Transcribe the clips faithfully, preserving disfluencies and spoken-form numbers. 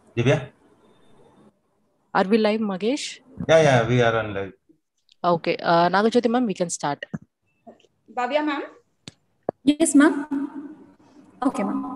Divya? Are we live, Magesh? Yeah, yeah, we are on live. Okay, uh, Nagajyoti ma'am, we can start. Okay. Bhavya ma'am? Yes, ma'am. Okay, ma'am.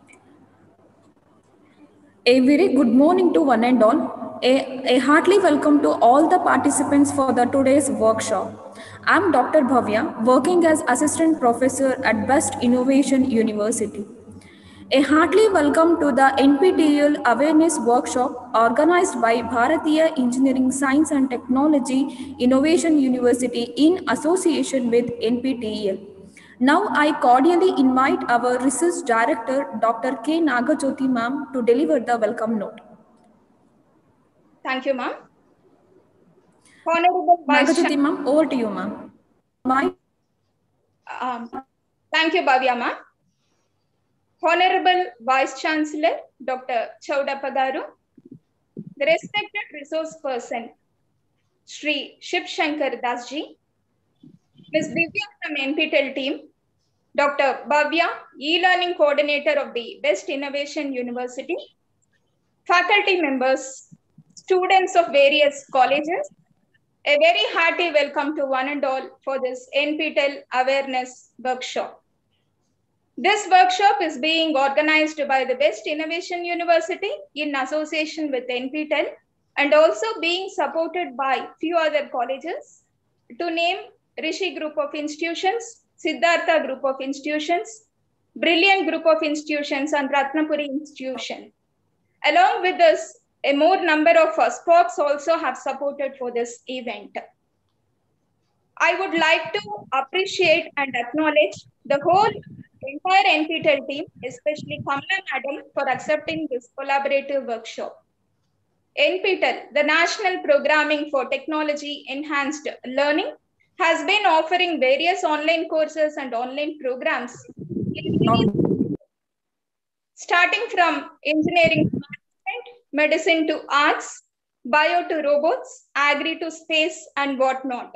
A very good morning to one and all. A, a heartily welcome to all the participants for the today's workshop. I'm Doctor Bhavya, working as Assistant Professor at Best Innovation University. A heartily welcome to the N P T E L Awareness Workshop organized by Bharatiya Engineering Science and Technology Innovation University in association with N P T E L. Now I cordially invite our Research Director, Doctor K. Nagajyoti ma'am, to deliver the welcome note. Thank you, ma'am. Honorable Vice Nagajyoti ma'am, over to you, ma'am. My... Um, thank you, Bhavya ma'am. Honorable Vice Chancellor, Doctor Chaudappa Garu, the respected resource person, Shri Shiv Shankar Das ji, Miz Divya from N P T E L team, Doctor Bhavya, e-learning coordinator of the Best Innovation University, faculty members, students of various colleges, a very hearty welcome to one and all for this N P T E L Awareness Workshop. This workshop is being organized by the Best Innovation University in association with N P T E L and also being supported by few other colleges. To name Rishi Group of Institutions, Siddhartha Group of Institutions, Brilliant Group of Institutions and Ratnapuri Institution. Along with this, a more number of uh, sports also have supported for this event. I would like to appreciate and acknowledge the whole entire N P T E L team, especially Kamala Madam, for accepting this collaborative workshop. N P T E L, the National Programming for Technology Enhanced Learning, has been offering various online courses and online programs, starting from engineering to management, medicine to arts, bio to robots, agri to space, and whatnot.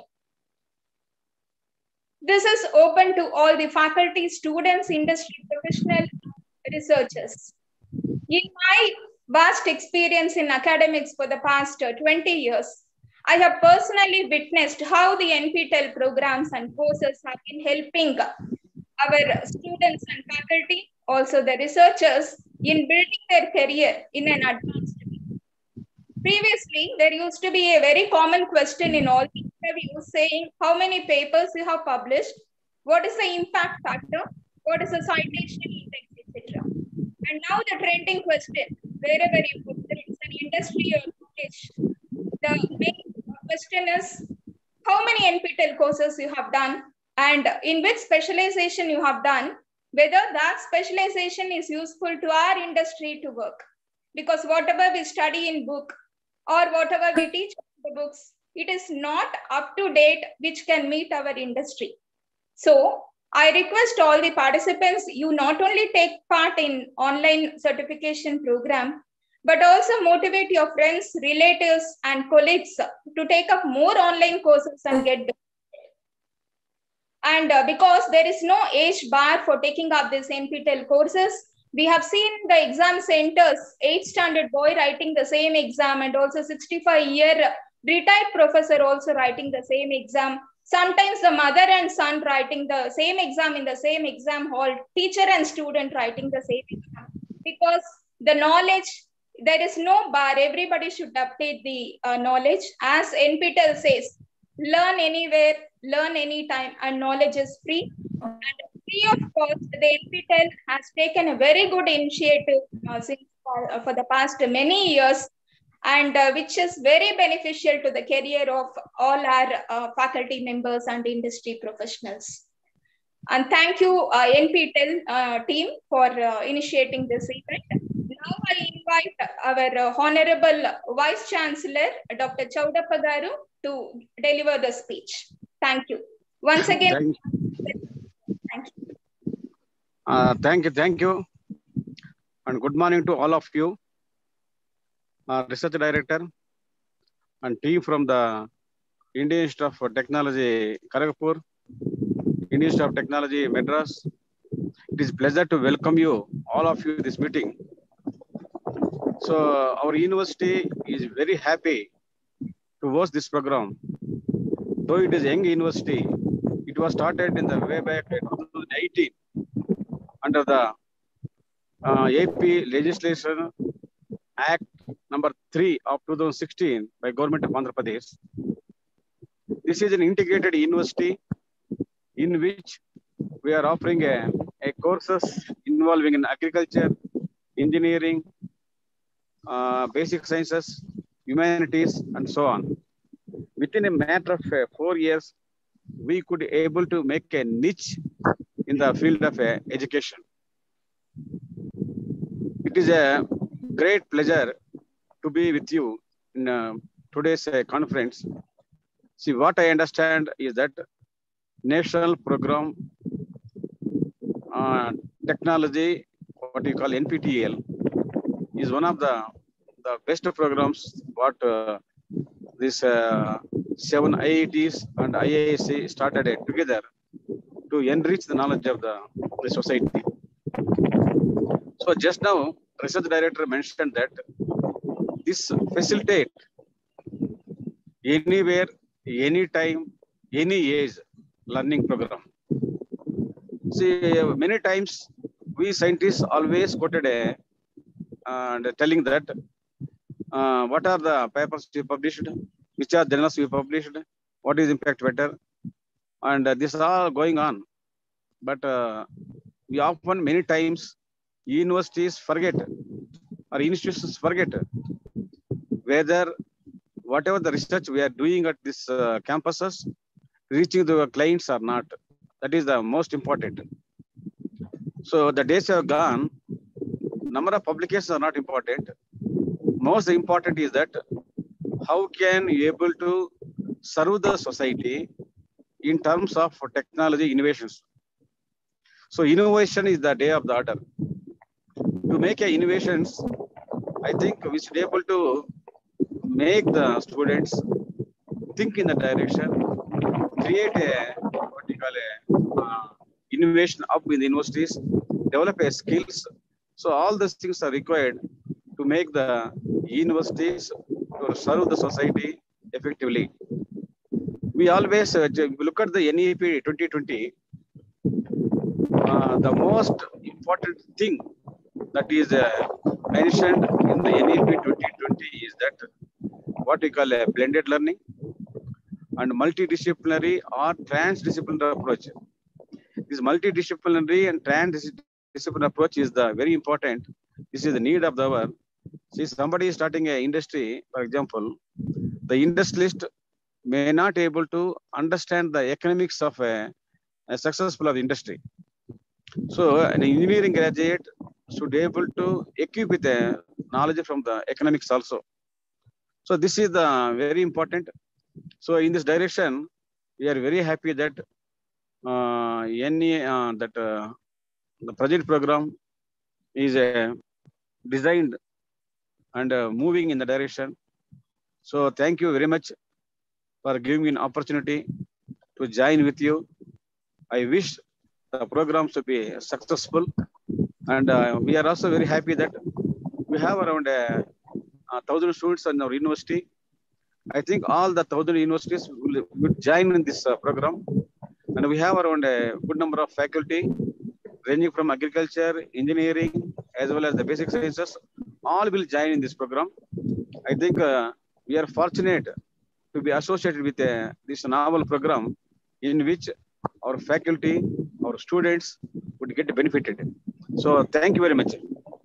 This is open to all the faculty, students, industry professionals, researchers. In my vast experience in academics for the past twenty years, I have personally witnessed how the N P T E L programs and courses have been helping our students and faculty, also the researchers, in building their career in an advanced way. Previously, there used to be a very common question in all the interviews saying how many papers you have published, what is the impact factor, what is the citation index, et cetera. And now the trending question, wherever you put it, it's an industry or college. The main question is how many N P T E L courses you have done and in which specialization you have done, whether that specialization is useful to our industry to work. Because whatever we study in book or whatever we teach in the books, it is not up to date which can meet our industry. So I request all the participants, you not only take part in online certification program, but also motivate your friends, relatives, and colleagues to take up more online courses and get better. And uh, because there is no age bar for taking up these N P T E L courses, we have seen the exam centers, eighth standard boy writing the same exam and also sixty-five year retired professor also writing the same exam. Sometimes the mother and son writing the same exam in the same exam hall, teacher and student writing the same exam. Because the knowledge, there is no bar, everybody should update the uh, knowledge. As N P T E L says, learn anywhere, learn anytime, and knowledge is free. And free of cost, the N P T E L has taken a very good initiative uh, since, uh, for the past many years, and uh, which is very beneficial to the career of all our uh, faculty members and industry professionals. And thank you, uh, N P T E L uh, team, for uh, initiating this event. Now I invite our uh, Honorable Vice Chancellor, Doctor Chaudappa Garu, to deliver the speech. Thank you. Once again, thank, thank you. Uh, thank you, thank you. And good morning to all of you. Uh, Research Director and team from the Indian Institute of Technology, Kharagpur, Indian Institute of Technology, Madras. It is a pleasure to welcome you, all of you, this meeting. So our university is very happy to host this program. Though it is a young university, it was started in the way back in twenty eighteen under the uh, A P Legislation Act number three of two thousand sixteen by Government of Andhra Pradesh. This is an integrated university in which we are offering a, a courses involving in agriculture, engineering, uh, basic sciences, humanities, and so on. Within a matter of uh, four years, we could able to make a niche in the field of uh, education. It is a great pleasure to be with you in uh, today's uh, conference. See, what I understand is that National Program uh, Technology, what you call N P T E L, is one of the, the best programs what uh, this uh, seven I I Ts and I I S C started uh, together to enrich the knowledge of the, the society. So just now, research director mentioned that this facilitate anywhere, anytime, any age learning program. See, many times we scientists always quoted a, and telling that uh, what are the papers we published, which are journals we published, what is impact better, and uh, this is all going on. But uh, we often many times universities forget or institutions forget whether whatever the research we are doing at this uh, campuses reaching the clients or not. That is the most important. So the days have gone. Number of publications are not important. Most important is that how can you able to serve the society in terms of technology innovations. So innovation is the day of the order. To make a innovations, I think we should be able to make the students think in the direction, create a what you call a uh, innovation up in the universities, develop a skills. So all these things are required to make the universities to serve the society effectively. We always uh, look at the N E P twenty twenty. Uh, the most important thing that is uh, mentioned in the N E P twenty twenty is that what we call a blended learning and multidisciplinary or transdisciplinary approach. This multidisciplinary and transdisciplinary approach is the very important. This is the need of the hour. See, somebody is starting an industry, for example, the industrialist may not able to understand the economics of a, a successful of the industry. So an engineering graduate should be able to equip with the knowledge from the economics also. So this is the very important. So in this direction, we are very happy that uh, any uh, that uh, the project program is uh, designed and uh, moving in the direction. So thank you very much for giving me an opportunity to join with you. I wish the program to be successful, and uh, we are also very happy that we have around uh, a thousand students in our university. I think all the thousand universities will, will join in this uh, program, and we have around a good number of faculty ranging from agriculture, engineering, as well as the basic sciences. All will join in this program. I think uh, we are fortunate to be associated with uh, this novel program in which our faculty, our students would get benefited. So thank you very much.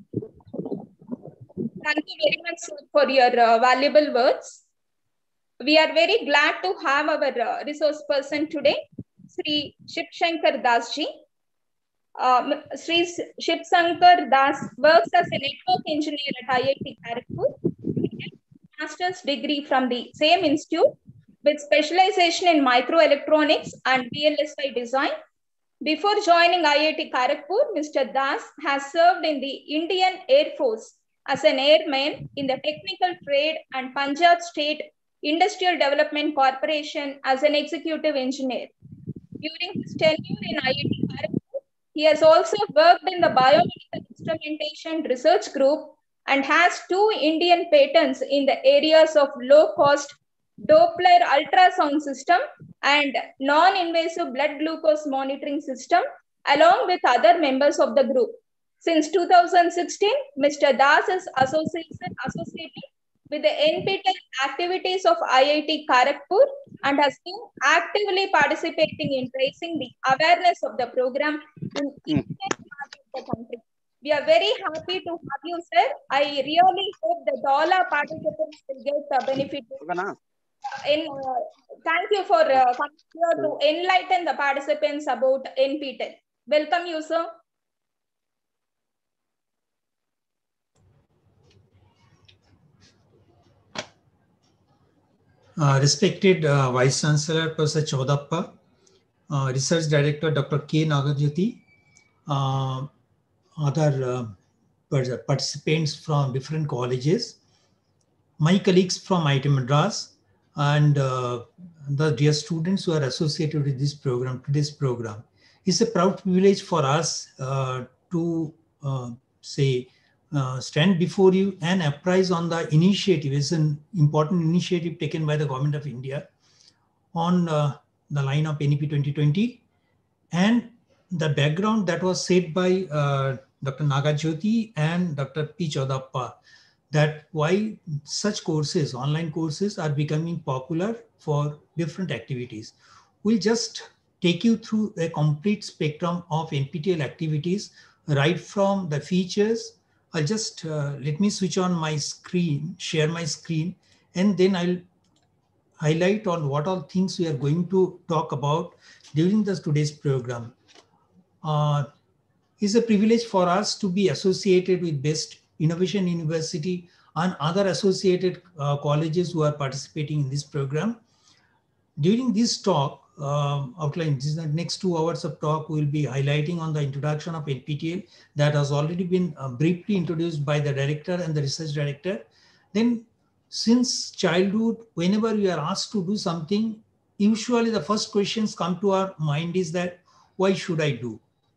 Thank you very much for your uh, valuable words. We are very glad to have our uh, resource person today, Sri Shivshankar Das ji. Um, Sri Shivshankar Das works as a network engineer at I I T Kharagpur. Master's degree from the same institute with specialization in microelectronics and V L S I design. Before joining I I T Kharagpur, Mister Das has served in the Indian Air Force as an airman in the technical trade and Punjab State Industrial Development Corporation as an executive engineer. During his tenure in I I T Kharagpur, he has also worked in the biomedical instrumentation research group and has two Indian patents in the areas of low-cost Doppler ultrasound system and non-invasive blood glucose monitoring system, along with other members of the group. Since two thousand sixteen, Mister Das is associated, associated with the N P T E L activities of I I T Kharagpur and has been actively participating in raising the awareness of the program in each part of the country. We are very happy to have you, sir. I really hope that all our participants will get the benefit. In, uh, thank you for uh, coming here to enlighten the participants about N P T E L. Welcome you, sir. Uh, respected uh, Vice Chancellor Professor Chodappa, uh, Research Director Doctor K. Nagajyoti, uh, other uh, participants from different colleges, my colleagues from I I T Madras, and uh, the dear students who are associated with this program, today's program. It's a proud privilege for us uh, to uh, say, uh, stand before you and apprise on the initiative. It's an important initiative taken by the Government of India on uh, the line of N E P twenty twenty. And the background that was said by uh, Doctor Nagajyoti and Doctor P. Chodappa, that why such courses, online courses, are becoming popular for different activities. We'll just take you through a complete spectrum of N P T E L activities, right from the features. I'll just, uh, let me switch on my screen, share my screen, and then I'll highlight on what all things we are going to talk about during this today's program. Uh, it's a privilege for us to be associated with Best Innovation University and other associated uh, colleges who are participating in this program. During this talk, uh, outline, this is the next two hours of talk, we will be highlighting on the introduction of N P T E L that has already been uh, briefly introduced by the director and the research director. Then since childhood, whenever we are asked to do something, usually the first questions come to our mind is that, why should I do?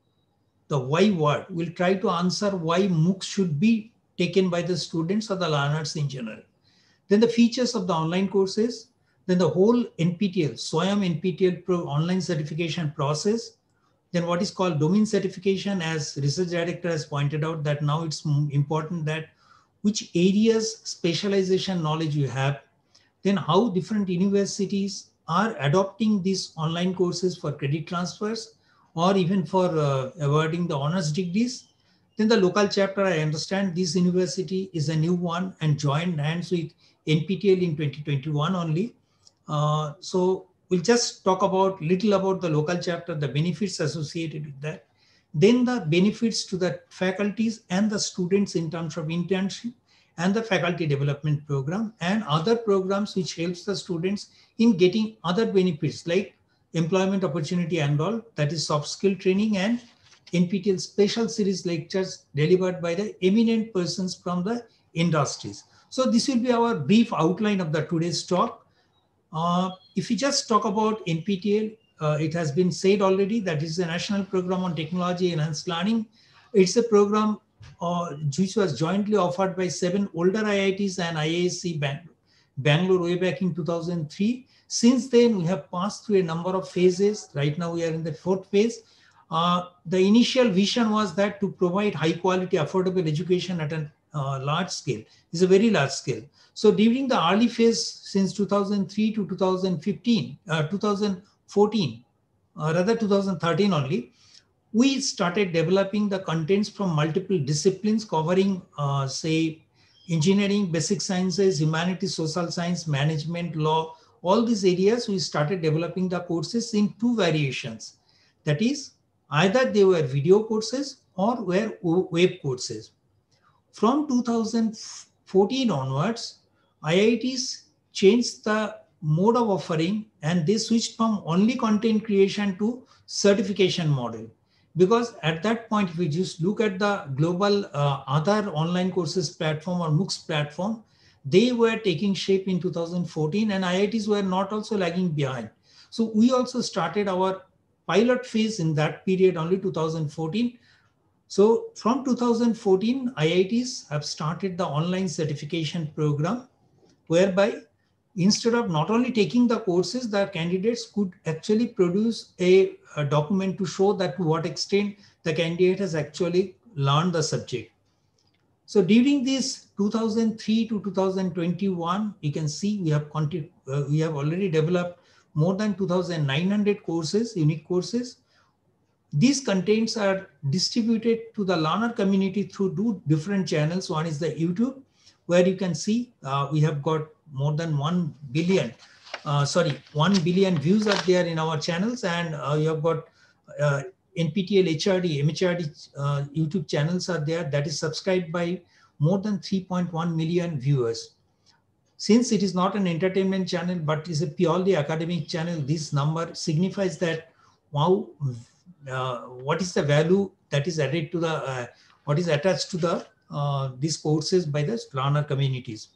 The why word, we'll try to answer why MOOCs should be taken by the students or the learners in general. Then the features of the online courses, then the whole N P T E L, SWAYAM N P T E L Pro online certification process, then what is called domain certification, as research director has pointed out that now it's important that which areas specialization knowledge you have, then how different universities are adopting these online courses for credit transfers or even for uh, awarding the honors degrees. Then the local chapter, I understand this university is a new one and joined hands with N P T E L in twenty twenty-one only. Uh, so we'll just talk about little about the local chapter, the benefits associated with that. Then the benefits to the faculties and the students in terms of internship and the faculty development program and other programs which helps the students in getting other benefits like employment opportunity and all, that is soft skill training and N P T E L special series lectures delivered by the eminent persons from the industries. So this will be our brief outline of the today's talk. Uh, if we just talk about N P T E L, uh, it has been said already that is a national program on technology enhanced learning. It's a program uh, which was jointly offered by seven older I I Ts and I I S C Bangalore, Bangalore way back in two thousand three. Since then, we have passed through a number of phases. Right now, we are in the fourth phase. Uh, the initial vision was that to provide high quality, affordable education at a uh, large scale. It's a very large scale. So during the early phase, since two thousand three to two thousand fifteen, uh, two thousand fourteen, or rather two thousand thirteen only, we started developing the contents from multiple disciplines covering, uh, say, engineering, basic sciences, humanities, social science, management, law, all these areas. We started developing the courses in two variations. That is, either they were video courses or were web courses. From two thousand fourteen onwards, I I Ts changed the mode of offering and they switched from only content creation to certification model. Because at that point, if we just look at the global uh, other online courses platform or MOOCs platform, they were taking shape in two thousand fourteen and I I Ts were not also lagging behind. So we also started our pilot phase in that period, only two thousand fourteen. So from two thousand fourteen, I I Ts have started the online certification program, whereby instead of not only taking the courses, the candidates could actually produce a, a document to show that to what extent the candidate has actually learned the subject. So during this two thousand three to two thousand twenty-one, you can see we have, uh, we have already developed more than two thousand nine hundred courses, unique courses. These contents are distributed to the learner community through two different channels. One is the YouTube, where you can see uh, we have got more than one billion, uh, sorry, one billion views are there in our channels, and uh, you have got uh, N P T L, H R D, M H R D uh, YouTube channels are there that is subscribed by more than three point one million viewers. Since it is not an entertainment channel, but is a purely academic channel, this number signifies that wow, uh, what is the value that is added to the, uh, what is attached to the uh, these courses by the learner communities.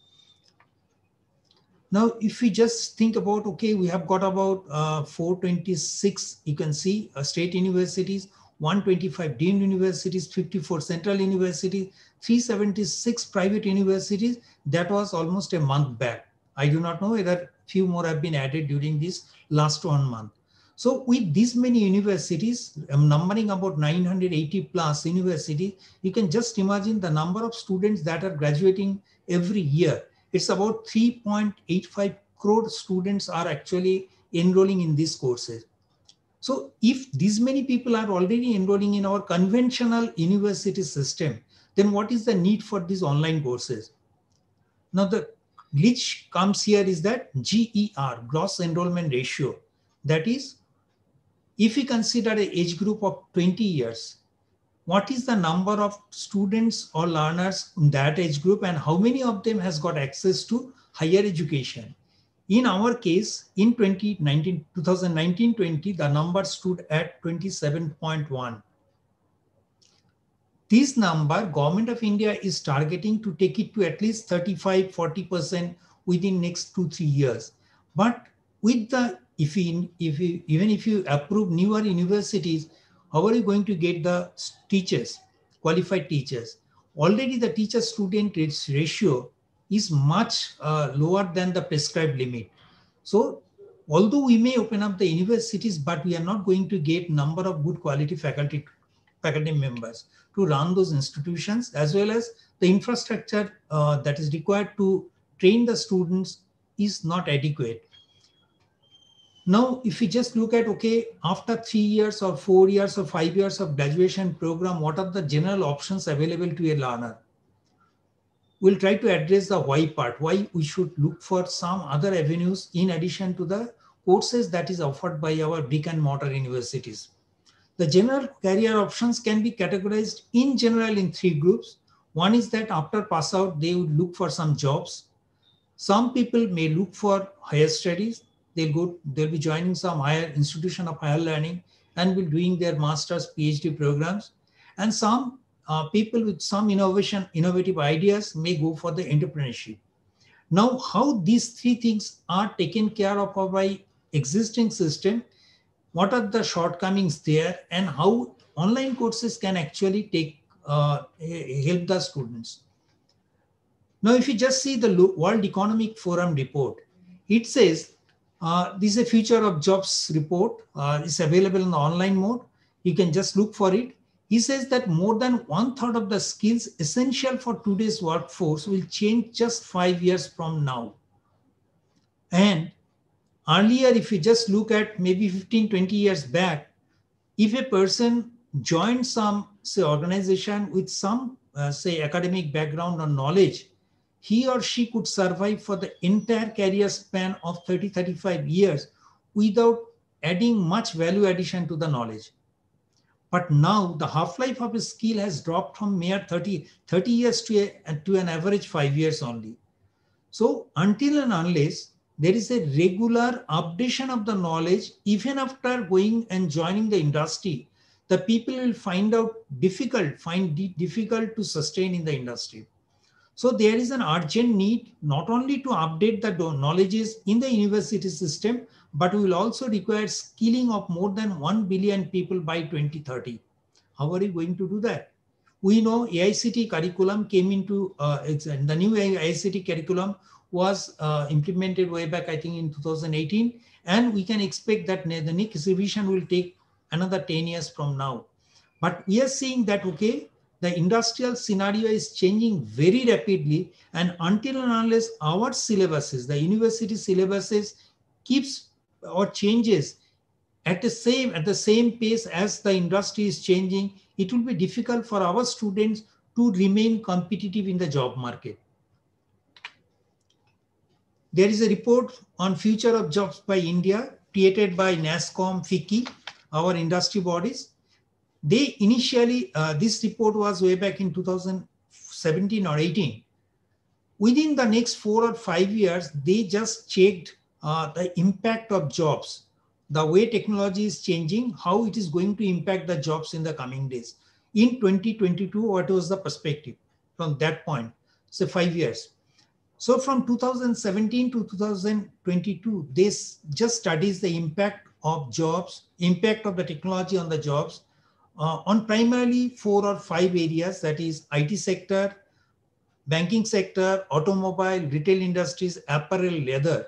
Now, if we just think about, okay, we have got about uh, four hundred twenty-six, you can see uh, state universities, one hundred twenty-five deemed universities, fifty-four central universities, three hundred seventy-six private universities. That was almost a month back. I do not know whether few more have been added during this last one month. So with these many universities, um, numbering about nine hundred eighty plus universities, you can just imagine the number of students that are graduating every year. It's about three point eight five crore students are actually enrolling in these courses. So if these many people are already enrolling in our conventional university system, then what is the need for these online courses? Now the glitch comes here is that G E R, gross enrollment ratio. That is, if we consider an age group of twenty years, what is the number of students or learners in that age group and how many of them has got access to higher education? In our case, in twenty nineteen twenty, the number stood at twenty-seven point one. This number, Government of India is targeting to take it to at least thirty-five to forty percent within next two, three years. But with the, if we, if we, even if you approve newer universities, how are you going to get the teachers, qualified teachers? Already the teacher-student ratio is much uh, lower than the prescribed limit. So although we may open up the universities, but we are not going to get number of good quality faculty, faculty members to run those institutions, as well as the infrastructure uh, that is required to train the students is not adequate. Now, if we just look at, okay, after three years or four years or five years of graduation program, what are the general options available to a learner? We'll try to address the why part, why we should look for some other avenues in addition to the courses that is offered by our brick and mortar universities. The general career options can be categorized in general in three groups. One is that after pass out, they would look for some jobs. Some people may look for higher studies. They'll go, they'll be joining some higher institution of higher learning and will doing their master's PhD programs. And some uh, people with some innovation, innovative ideas may go for the entrepreneurship. Now, how these three things are taken care of by existing system, what are the shortcomings there, and how online courses can actually take uh, help the students. Now, if you just see the World Economic Forum report, it says, Uh, this is a future of jobs report. Uh, it's available in the online mode. You can just look for it. He says that more than one third of the skills essential for today's workforce will change just five years from now. And earlier, if you just look at maybe fifteen, twenty years back, if a person joined some, say, organization with some, uh, say, academic background or knowledge, he or she could survive for the entire career span of thirty, thirty-five years without adding much value addition to the knowledge. But now the half-life of a skill has dropped from mere thirty, thirty years to, a, to an average five years only. So until and unless there is a regular updation of the knowledge, even after going and joining the industry, the people will find out difficult, find it difficult to sustain in the industry. So there is an urgent need not only to update the knowledges in the university system, but we will also require skilling of more than one billion people by twenty thirty. How are you going to do that? We know A I C T curriculum came into, uh, the new A I C T curriculum was uh, implemented way back, I think in two thousand eighteen. And we can expect that the next revision will take another ten years from now. But we are seeing that, okay, the industrial scenario is changing very rapidly, and until and unless our syllabuses, the university syllabuses keeps or changes at the same at the same pace as the industry is changing, it will be difficult for our students to remain competitive in the job market. There is a report on future of jobs by India created by NASSCOM, FICCI, our industry bodies. They initially, uh, this report was way back in two thousand seventeen or eighteen. Within the next four or five years, they just checked uh, the impact of jobs, the way technology is changing, how it is going to impact the jobs in the coming days. In twenty twenty-two, what was the perspective from that point? So five years. So from two thousand seventeen to two thousand twenty-two, this just studies the impact of jobs, impact of the technology on the jobs uh, on primarily four or five areas, that is I T sector, banking sector, automobile, retail industries, apparel, leather.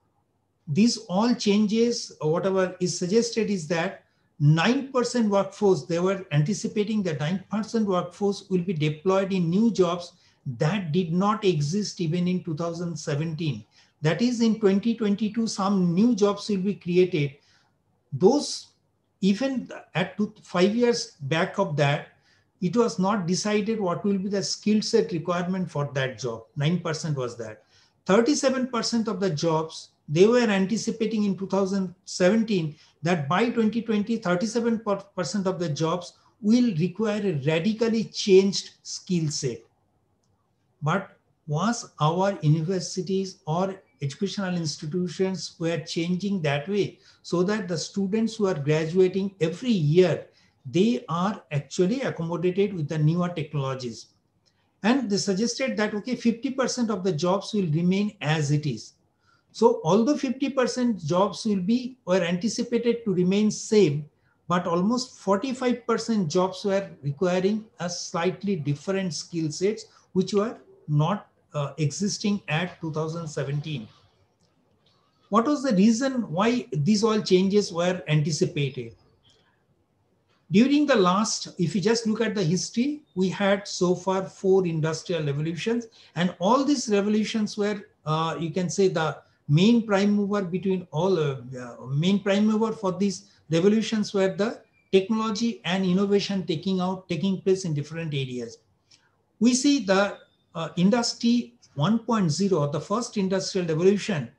These all changes, whatever is suggested is that nine percent workforce, they were anticipating that nine percent workforce will be deployed in new jobs that did not exist even in two thousand seventeen. That is, in twenty twenty-two, some new jobs will be created. Those, even at two, five years back of that, it was not decided what will be the skill set requirement for that job. nine percent was that. thirty-seven percent of the jobs, they were anticipating in two thousand seventeen that by twenty twenty, thirty-seven percent of the jobs will require a radically changed skill set. But was our universities or educational institutions were changing that way so that the students who are graduating every year, they are actually accommodated with the newer technologies. And they suggested that, okay, fifty percent of the jobs will remain as it is. So although fifty percent jobs will be, were anticipated to remain same, but almost forty-five percent jobs were requiring a slightly different skill sets, which were not uh, existing at two thousand seventeen. What was the reason why these all changes were anticipated? During the last, if you just look at the history, we had so far four industrial revolutions, and all these revolutions were, uh, you can say, the main prime mover between all, uh, uh, main prime mover for these revolutions were the technology and innovation taking out, taking place in different areas. We see the uh, industry one point oh, the first industrial revolution,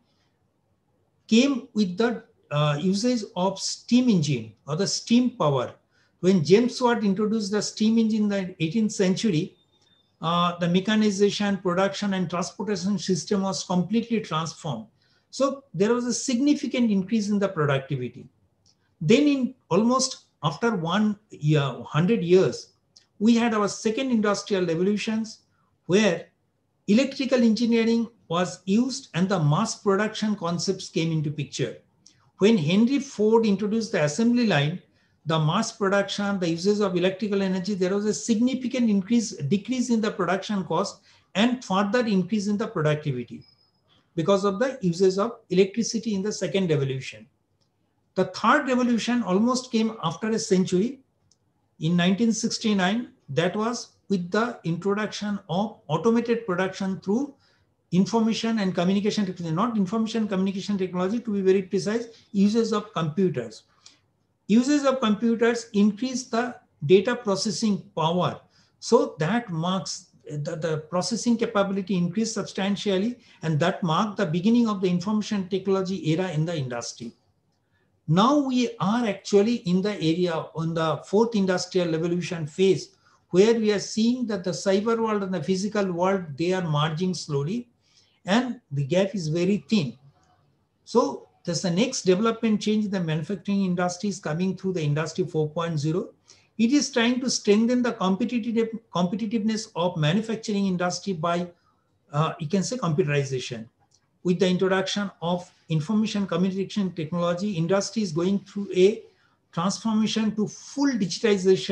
came with the uh, usage of steam engine or the steam power. When James Watt introduced the steam engine in the eighteenth century, uh, the mechanization, production, and transportation system was completely transformed. So there was a significant increase in the productivity. Then in almost after one year, one hundred years, we had our second industrial revolutions where electrical engineering was used and the mass production concepts came into picture. When Henry Ford introduced the assembly line, the mass production, the uses of electrical energy, there was a significant increase, decrease in the production cost and further increase in the productivity because of the uses of electricity in the second revolution. The third revolution almost came after a century in nineteen sixty-nine. That was with the introduction of automated production through information and communication technology, not information communication technology, to be very precise, uses of computers. Uses of computers increase the data processing power. So that marks the, the processing capability increased substantially, and that marked the beginning of the information technology era in the industry. Now we are actually in the area on the fourth industrial revolution phase, where we are seeing that the cyber world and the physical world, they are merging slowly, and the gap is very thin. So there's the next development change in the manufacturing industry is coming through the industry four point oh. It is trying to strengthen the competitive, competitiveness of manufacturing industry by, uh, you can say, computerization. With the introduction of information communication technology, industry is going through a transformation to full digitization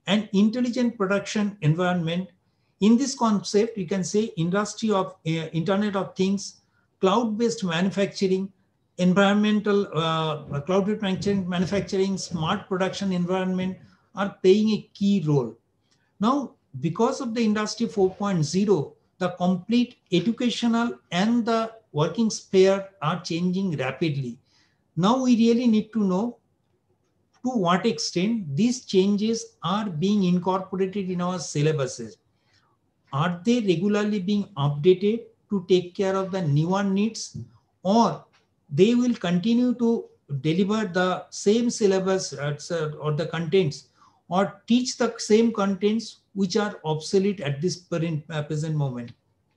and intelligent production environment. In this concept, you can say industry of uh, Internet of Things, cloud-based manufacturing, environmental uh, cloud-based manufacturing, manufacturing, smart production environment are playing a key role. Now, because of the Industry four point oh, the complete educational and the working sphere are changing rapidly. Now we really need to know to what extent these changes are being incorporated in our syllabuses. Are they regularly being updated to take care of the newer needs, or they will continue to deliver the same syllabus or the contents, or teach the same contents which are obsolete at this present moment?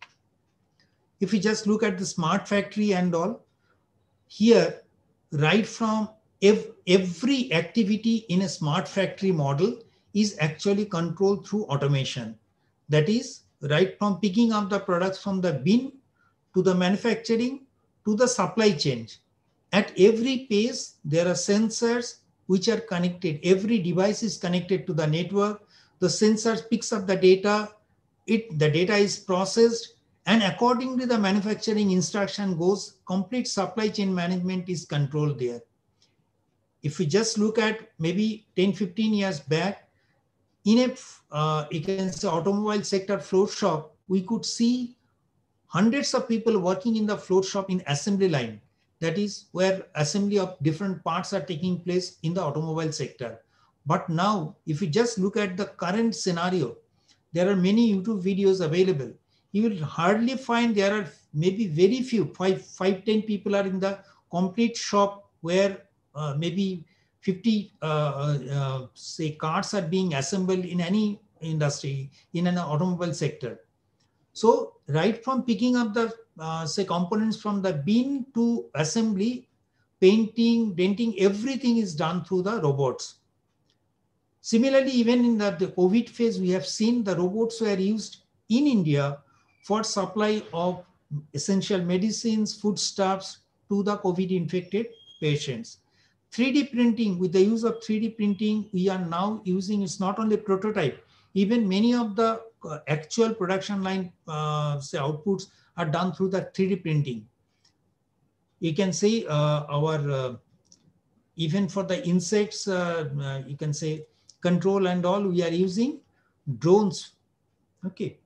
If we just look at the smart factory and all, here, right from ev every activity in a smart factory model is actually controlled through automation. That is, right from picking up the products from the bin to the manufacturing to the supply chain. At every pace, there are sensors which are connected. Every device is connected to the network. The sensor picks up the data. It, the data is processed. And according to the manufacturing instruction goes, complete supply chain management is controlled there. If we just look at maybe ten, fifteen years back, in a, uh, you can say automobile sector float shop, we could see hundreds of people working in the float shop in assembly line. That is where assembly of different parts are taking place in the automobile sector. But now, if you just look at the current scenario, there are many YouTube videos available. You will hardly find there are maybe very few, five, five, ten people are in the complete shop where uh, maybe fifty, uh, uh, say, cars are being assembled in any industry, in an automobile sector. So right from picking up the, uh, say, components from the bin to assembly, painting, denting, everything is done through the robots. Similarly, even in the, the COVID phase, we have seen the robots were used in India for supply of essential medicines, foodstuffs to the COVID-infected patients. three D printing, with the use of three D printing, we are now using, it's not only prototype, even many of the uh, actual production line uh, say outputs are done through the three D printing. You can say uh, our, uh, even for the insects, uh, uh, you can say control and all, we are using drones, okay.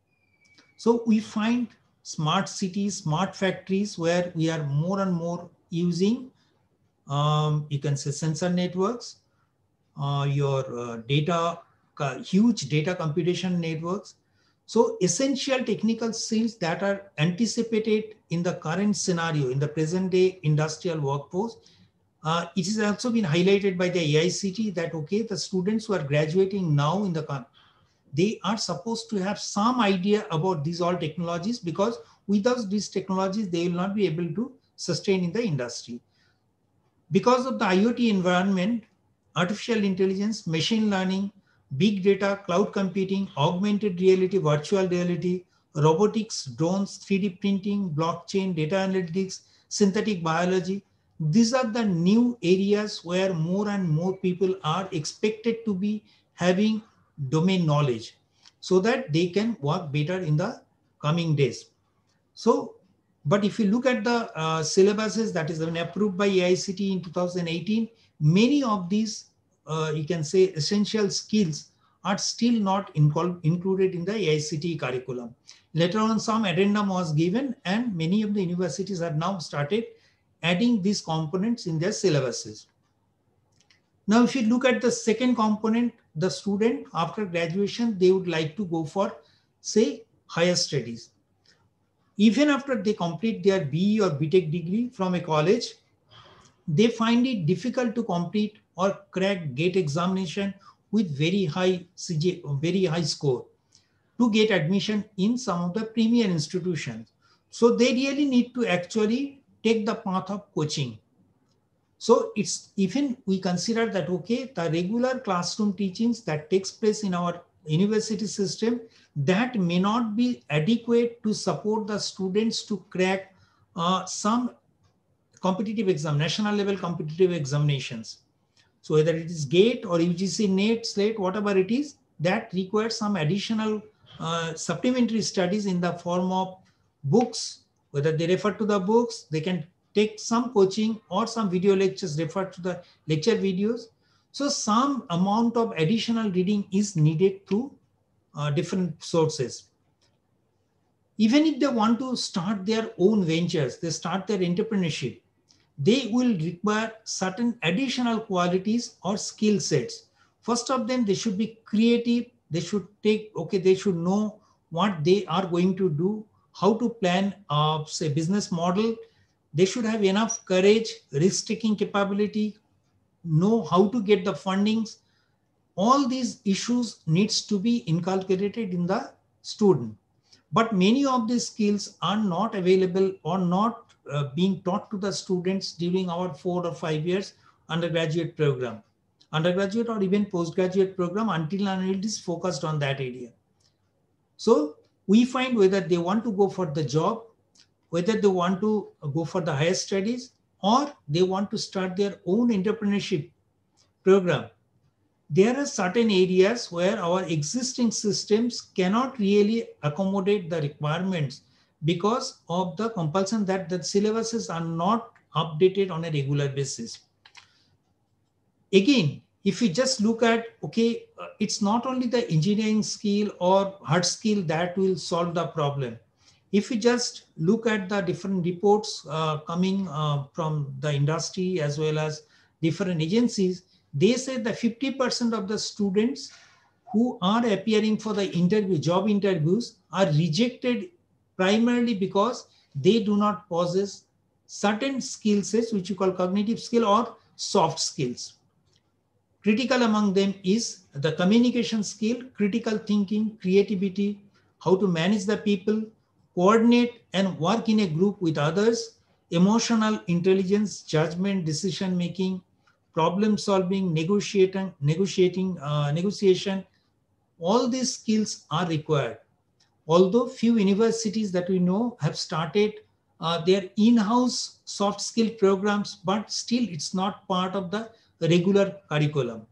So we find smart cities, smart factories where we are more and more using, um, you can say sensor networks, uh, your uh, data, uh, huge data computation networks. So essential technical skills that are anticipated in the current scenario, in the present day industrial workforce. Uh, it has also been highlighted by the A I C T that, okay, the students who are graduating now in the they are supposed to have some idea about these all technologies, because without these technologies, they will not be able to sustain in the industry. Because of the IoT environment, artificial intelligence, machine learning, big data, cloud computing, augmented reality, virtual reality, robotics, drones, three D printing, blockchain, data analytics, synthetic biology, these are the new areas where more and more people are expected to be having domain knowledge so that they can work better in the coming days. So, but if you look at the uh, syllabuses that is been approved by A I C T E in two thousand eighteen, many of these, uh, you can say, essential skills are still not included in the A I C T E curriculum. Later on, some addendum was given, and many of the universities have now started adding these components in their syllabuses. Now, if you look at the second component, the student after graduation, they would like to go for, say, higher studies. Even after they complete their B E or B Tech degree from a college, they find it difficult to complete or crack GATE examination with very high C G, very high score to get admission in some of the premier institutions. So they really need to actually take the path of coaching. So it's, even we consider that, okay, the regular classroom teachings that takes place in our university system, that may not be adequate to support the students to crack uh, some competitive exam, national level competitive examinations. So whether it is GATE or U G C NET, SLATE, whatever it is, that requires some additional uh, supplementary studies in the form of books, whether they refer to the books, they can take some coaching or some video lectures, refer to the lecture videos. So some amount of additional reading is needed through uh, different sources. Even if they want to start their own ventures, they start their entrepreneurship, they will require certain additional qualities or skill sets. First of them, they should be creative. They should take, okay, they should know what they are going to do, how to plan a say, business model. They should have enough courage, risk-taking capability, know how to get the fundings. All these issues needs to be inculcated in the student. But many of these skills are not available or not uh, being taught to the students during our four or five years undergraduate program, undergraduate or even postgraduate program, until and until it is focused on that area. So we find whether they want to go for the job, whether they want to go for the higher studies, or they want to start their own entrepreneurship program. There are certain areas where our existing systems cannot really accommodate the requirements because of the compulsion that the syllabuses are not updated on a regular basis. Again, if you just look at, okay, uh, it's not only the engineering skill or hard skill that will solve the problem. If you just look at the different reports uh, coming uh, from the industry as well as different agencies, they say that fifty percent of the students who are appearing for the interview, job interviews are rejected primarily because they do not possess certain skill sets, which you call cognitive skill or soft skills. Critical among them is the communication skill, critical thinking, creativity, how to manage the people, coordinate and work in a group with others, emotional intelligence, judgment, decision making, problem solving, negotiating, negotiating, uh, negotiation. All these skills are required. Although few universities that we know have started uh, their in-house soft skill programs, but still it's not part of the regular curriculum.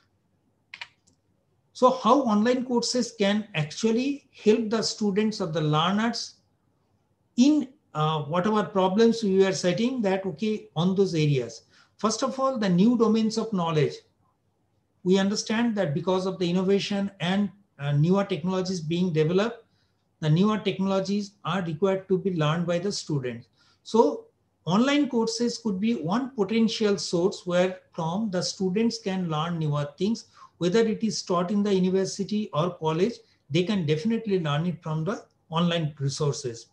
So how online courses can actually help the students or the learners in uh, whatever problems we are setting that, okay, on those areas. First of all, the new domains of knowledge. We understand that because of the innovation and uh, newer technologies being developed, the newer technologies are required to be learned by the students. So online courses could be one potential source where from the students can learn newer things, whether it is taught in the university or college, they can definitely learn it from the online resources.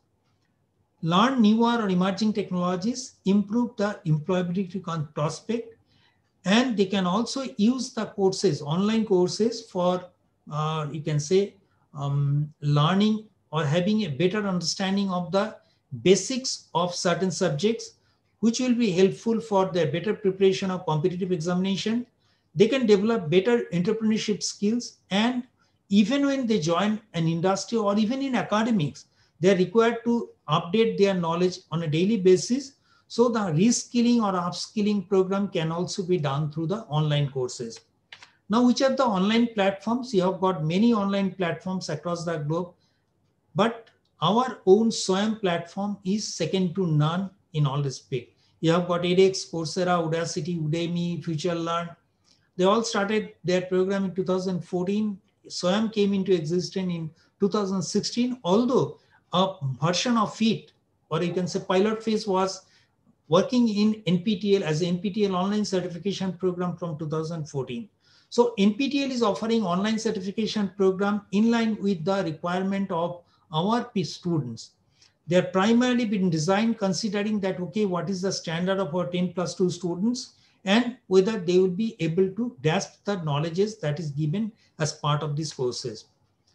Learn newer or emerging technologies, improve the employability prospect, and they can also use the courses, online courses for, uh, you can say, um, learning or having a better understanding of the basics of certain subjects, which will be helpful for their better preparation of competitive examination. They can develop better entrepreneurship skills, and even when they join an industry or even in academics, they're required to update their knowledge on a daily basis. So the reskilling or upskilling program can also be done through the online courses. Now, which are the online platforms? You have got many online platforms across the globe, but our own SWAYAM platform is second to none in all respect. You have got edX, Coursera, Udacity, Udemy, FutureLearn. They all started their program in two thousand fourteen. SWAYAM came into existence in two thousand sixteen, although a version of it, or you can say pilot phase, was working in N P T E L as an N P T E L online certification program from two thousand fourteen. So N P T E L is offering online certification program in line with the requirement of our students. They're primarily been designed considering that, okay, what is the standard of our ten plus two students and whether they will be able to grasp the knowledges that is given as part of these courses.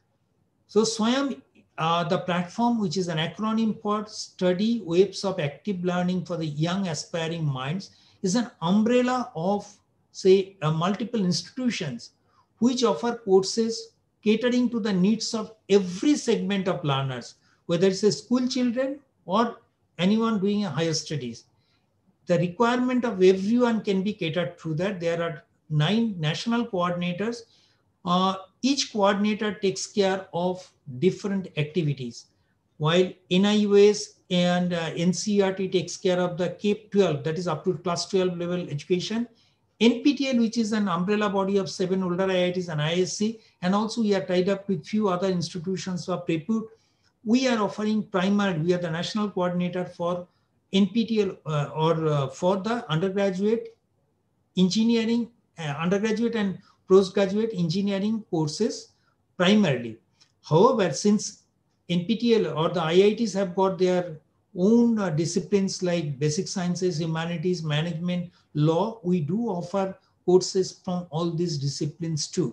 So SWAYAM, uh, the platform, which is an acronym for Study Waves of Active Learning for the Young Aspiring Minds, is an umbrella of, say, uh, multiple institutions which offer courses catering to the needs of every segment of learners, whether it's a school children or anyone doing a higher studies. The requirement of everyone can be catered through that. There are nine national coordinators. Uh, each coordinator takes care of different activities, while N I U S and uh, N C E R T takes care of the K twelve, that is up to class twelve level education. N P T E L, which is an umbrella body of seven older I I Ts and I I S C, and also we are tied up with few other institutions of repute. We are offering primary, we are the national coordinator for N P T E L uh, or uh, for the undergraduate engineering, uh, undergraduate and postgraduate engineering courses primarily. However, since N P T E L or the I I Ts have got their own uh, disciplines like basic sciences, humanities, management, law, we do offer courses from all these disciplines too.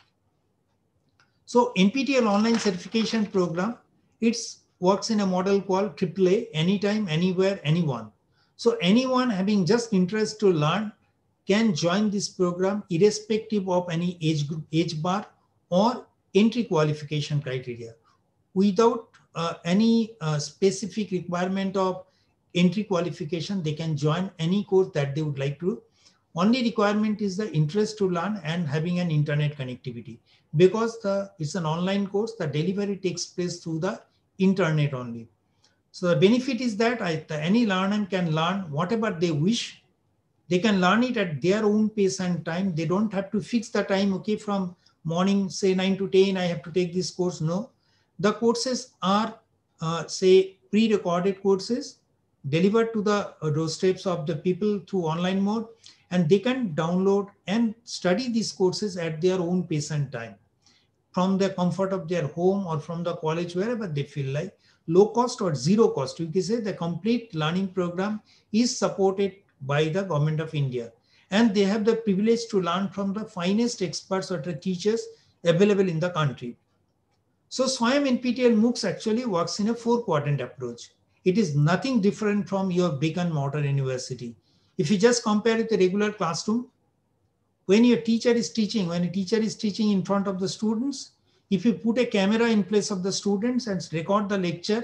So N P T E L online certification program, it works in a model called triple A, anytime, anywhere, anyone. So anyone having just interest to learn can join this program irrespective of any age group, age bar or entry qualification criteria. Without uh, any uh, specific requirement of entry qualification, they can join any course that they would like to. Only requirement is the interest to learn and having an internet connectivity. Because the, it's an online course, the delivery takes place through the internet only. So the benefit is that I, the, any learner can learn whatever they wish. They can learn it at their own pace and time. They don't have to fix the time, okay, from morning, say nine to ten, I have to take this course. No, the courses are, uh, say, pre-recorded courses delivered to the doorsteps of the people through online mode, and they can download and study these courses at their own pace and time from the comfort of their home or from the college, wherever they feel like. Low cost or zero cost, you can say the complete learning program is supported by the government of India. And they have the privilege to learn from the finest experts or the teachers available in the country. So SWAYAM N P T E L MOOCs actually works in a four quadrant approach. It is nothing different from your brick and mortar university. If you just compare it to a regular classroom, when your teacher is teaching, when a teacher is teaching in front of the students, if you put a camera in place of the students and record the lecture,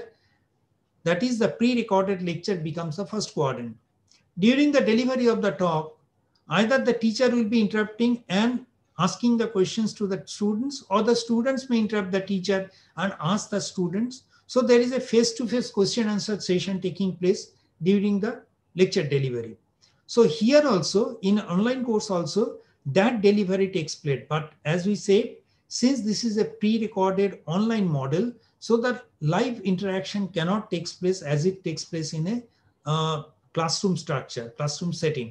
that is the pre-recorded lecture becomes the first quadrant. During the delivery of the talk, either the teacher will be interrupting and asking the questions to the students, or the students may interrupt the teacher and ask the students. So there is a face-to-face question answer session taking place during the lecture delivery. So here also, in online course also, that delivery takes place. But as we say, since this is a pre-recorded online model, so that live interaction cannot take place as it takes place in a uh, classroom structure, classroom setting.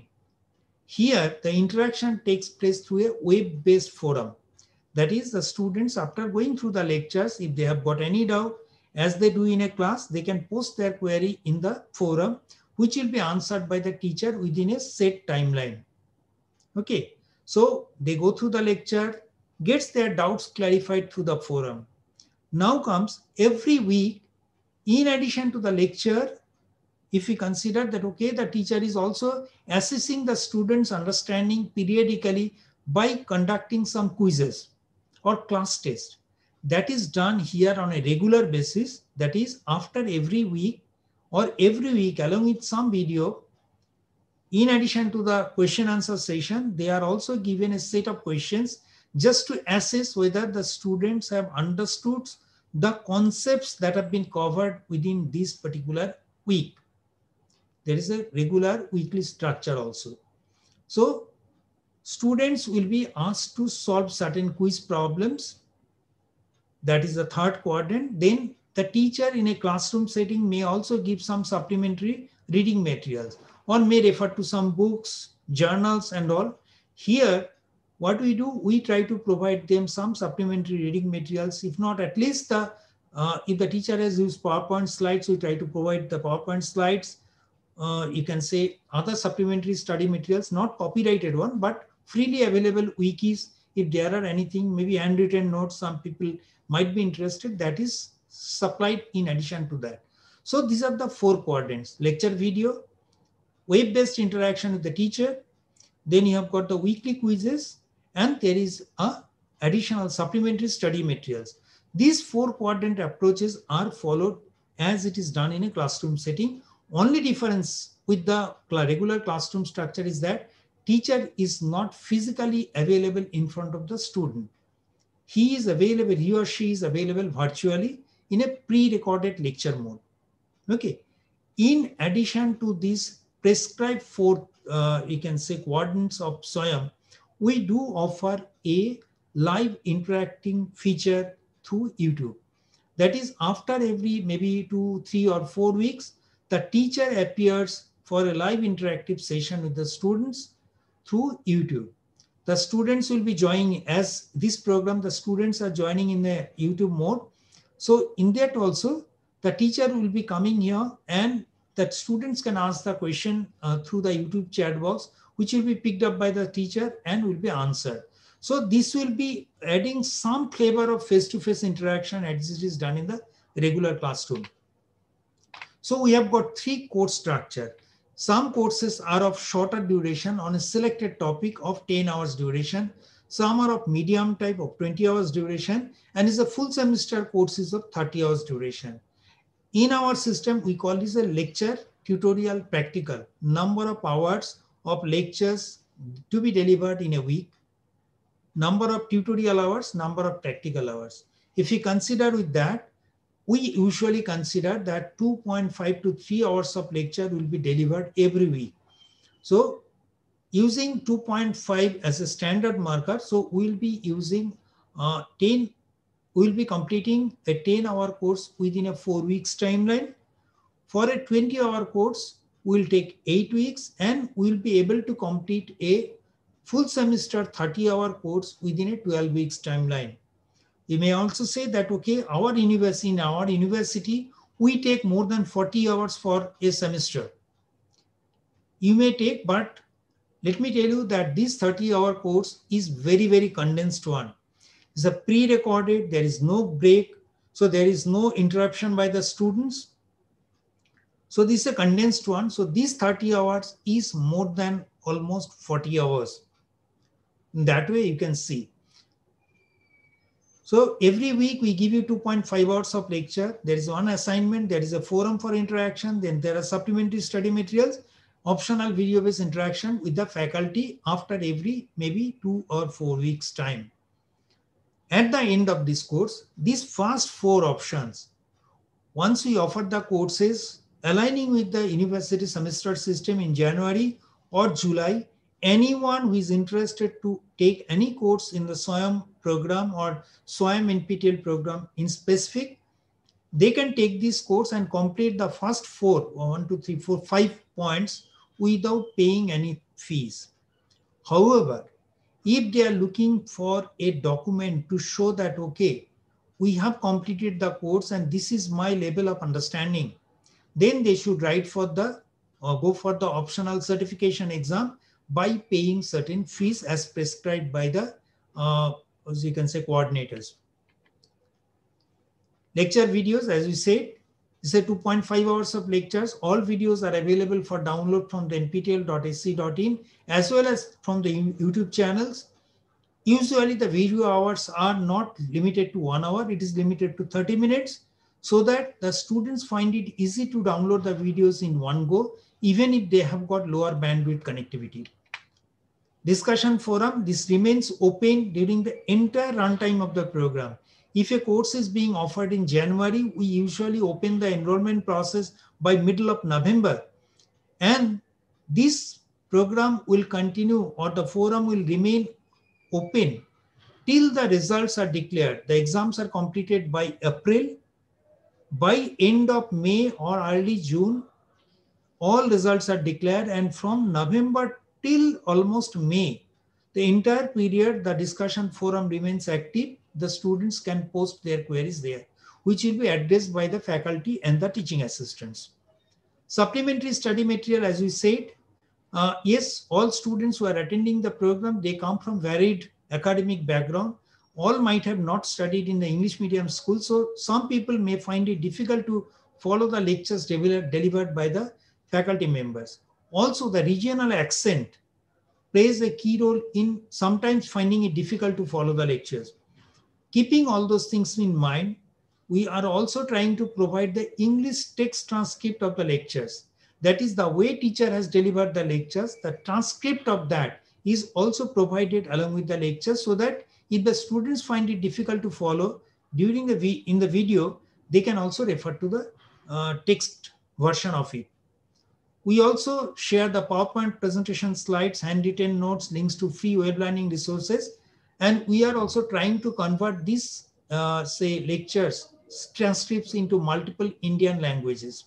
Here, the interaction takes place through a web-based forum. That is, the students, after going through the lectures, if they have got any doubt, as they do in a class, they can post their query in the forum, which will be answered by the teacher within a set timeline. Okay, so they go through the lecture, gets their doubts clarified through the forum. Now comes every week, in addition to the lecture, if we consider that, okay, the teacher is also assessing the students' understanding periodically by conducting some quizzes or class tests. That is done here on a regular basis. That is, after every week or every week, along with some video, in addition to the question answer session, they are also given a set of questions just to assess whether the students have understood the concepts that have been covered within this particular week. There is a regular weekly structure also. So students will be asked to solve certain quiz problems. That is the third quadrant. Then the teacher in a classroom setting may also give some supplementary reading materials or may refer to some books, journals and all. Here, what we do, we try to provide them some supplementary reading materials. If not, at least the, uh, if the teacher has used PowerPoint slides, we try to provide the PowerPoint slides. Uh, you can say other supplementary study materials, not copyrighted one, but freely available wikis. If there are anything, maybe handwritten notes, some people might be interested, that is supplied in addition to that. So these are the four quadrants: lecture video, web-based interaction with the teacher, then you have got the weekly quizzes, and there is a additional supplementary study materials. These four quadrant approaches are followed as it is done in a classroom setting. Only difference with the regular classroom structure is that teacher is not physically available in front of the student. He is available, he or she is available virtually in a pre-recorded lecture mode. Okay. In addition to these prescribed four, uh, you can say quadrants of SWAYAM, we do offer a live interacting feature through YouTube. That is, after every maybe two, three or four weeks, the teacher appears for a live interactive session with the students through YouTube. The students will be joining, as this program, the students are joining in the YouTube mode. So in that also, the teacher will be coming here and that students can ask the question uh, through the YouTube chat box, which will be picked up by the teacher and will be answered. So this will be adding some flavor of face-to-face interaction as it is done in the regular classroom. So we have got three course structure. Some courses are of shorter duration on a selected topic of ten hours duration. Some are of medium type of twenty hours duration, and is a full semester courses of thirty hours duration. In our system, we call this a lecture, tutorial, practical. Number of hours of lectures to be delivered in a week. Number of tutorial hours, number of practical hours. If you consider with that, we usually consider that two point five to three hours of lecture will be delivered every week. So using two point five as a standard marker, so we'll be using uh, ten, we'll be completing a ten hour course within a four weeks timeline. For a twenty hour course, we'll take eight weeks and we'll be able to complete a full semester thirty hour course within a twelve weeks timeline. You may also say that, okay, our university, in our university, we take more than forty hours for a semester. You may take, but let me tell you that this thirty hour course is very, very condensed one. It's a pre-recorded, there is no break. So there is no interruption by the students. So this is a condensed one. So these thirty hours is more than almost forty hours. In that way you can see. So every week we give you two point five hours of lecture. There is one assignment, there is a forum for interaction, then there are supplementary study materials, optional video-based interaction with the faculty after every maybe two or four weeks time. At the end of this course, these first four options, once we offer the courses aligning with the university semester system in January or July, anyone who is interested to take any course in the SWAYAM program or SWAYAM N P T E L program in specific, they can take this course and complete the first four, one, two, three, four, five points without paying any fees. However, if they are looking for a document to show that, okay, we have completed the course and this is my level of understanding, then they should write for the, or go for the optional certification exam by paying certain fees as prescribed by the, uh, as you can say, coordinators. Lecture videos, as we said, is a two point five hours of lectures. All videos are available for download from the N P T E L dot A C dot in as well as from the YouTube channels. Usually the video hours are not limited to one hour, it is limited to thirty minutes so that the students find it easy to download the videos in one go, even if they have got lower bandwidth connectivity. Discussion forum, this remains open during the entire runtime of the program. If a course is being offered in January, we usually open the enrollment process by middle of November. And this program will continue, or the forum will remain open till the results are declared. The exams are completed by April. By end of May or early June, all results are declared, and from November till almost May, the entire period, the discussion forum remains active. The students can post their queries there, which will be addressed by the faculty and the teaching assistants. Supplementary study material, as we said, uh, yes, all students who are attending the program, they come from varied academic background. All might have not studied in the English medium school. So some people may find it difficult to follow the lectures delivered by the faculty members. Also, the regional accent plays a key role in sometimes finding it difficult to follow the lectures. Keeping all those things in mind, we are also trying to provide the English text transcript of the lectures. That is the way teacher has delivered the lectures. The transcript of that is also provided along with the lecture, so that if the students find it difficult to follow during the v in the video, they can also refer to the uh, text version of it. We also share the PowerPoint presentation slides, handwritten notes, links to free web learning resources. And we are also trying to convert these, uh, say, lectures, transcripts into multiple Indian languages.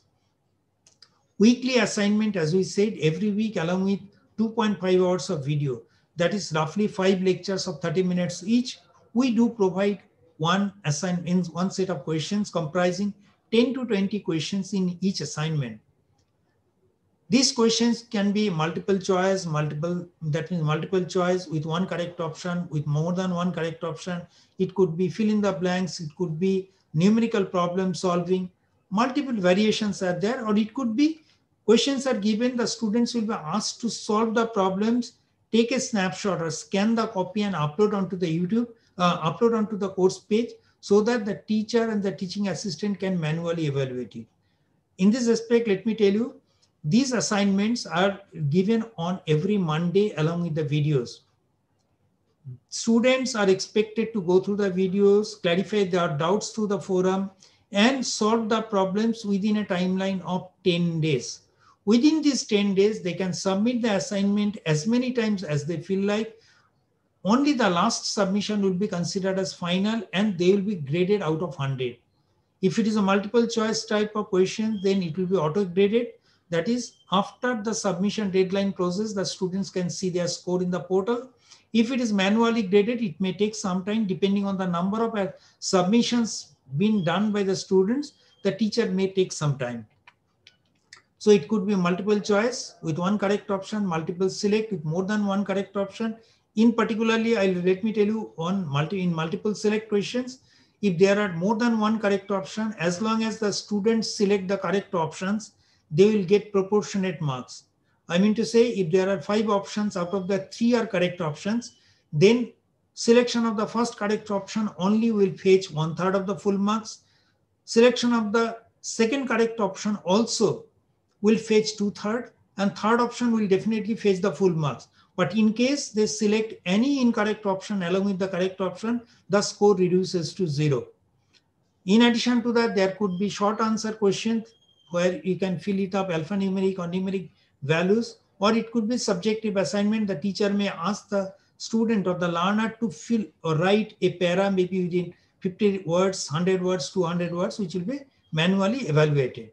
Weekly assignment, as we said, every week along with two point five hours of video. That is roughly five lectures of thirty minutes each. We do provide one assignment, one set of questions comprising ten to twenty questions in each assignment. These questions can be multiple choice, multiple, that means multiple choice with one correct option, with more than one correct option. It could be fill in the blanks, it could be numerical problem solving, multiple variations are there, or it could be questions are given, the students will be asked to solve the problems, take a snapshot or scan the copy and upload onto the YouTube, uh, upload onto the course page, so that the teacher and the teaching assistant can manually evaluate it. In this aspect, let me tell you, these assignments are given on every Monday along with the videos. Students are expected to go through the videos, clarify their doubts through the forum, and solve the problems within a timeline of ten days. Within these ten days, they can submit the assignment as many times as they feel like. Only the last submission will be considered as final, and they will be graded out of one hundred. If it is a multiple choice type of question, then it will be auto-graded. That is, after the submission deadline process, the students can see their score in the portal. If it is manually graded, it may take some time depending on the number of uh, submissions being done by the students. The teacher may take some time. So it could be multiple choice with one correct option, multiple select with more than one correct option. In particularly, I'll let me tell you on multi in multiple select questions, if there are more than one correct option, as long as the students select the correct options, they will get proportionate marks. I mean to say, if there are five options, out of the three are correct options, then selection of the first correct option only will fetch one third of the full marks. Selection of the second correct option also will fetch two thirds, and third option will definitely fetch the full marks. But in case they select any incorrect option along with the correct option, the score reduces to zero. In addition to that, there could be short answer questions where you can fill it up alphanumeric or numeric values, or it could be subjective assignment. The teacher may ask the student or the learner to fill or write a para maybe within fifty words, one hundred words, two hundred words, which will be manually evaluated.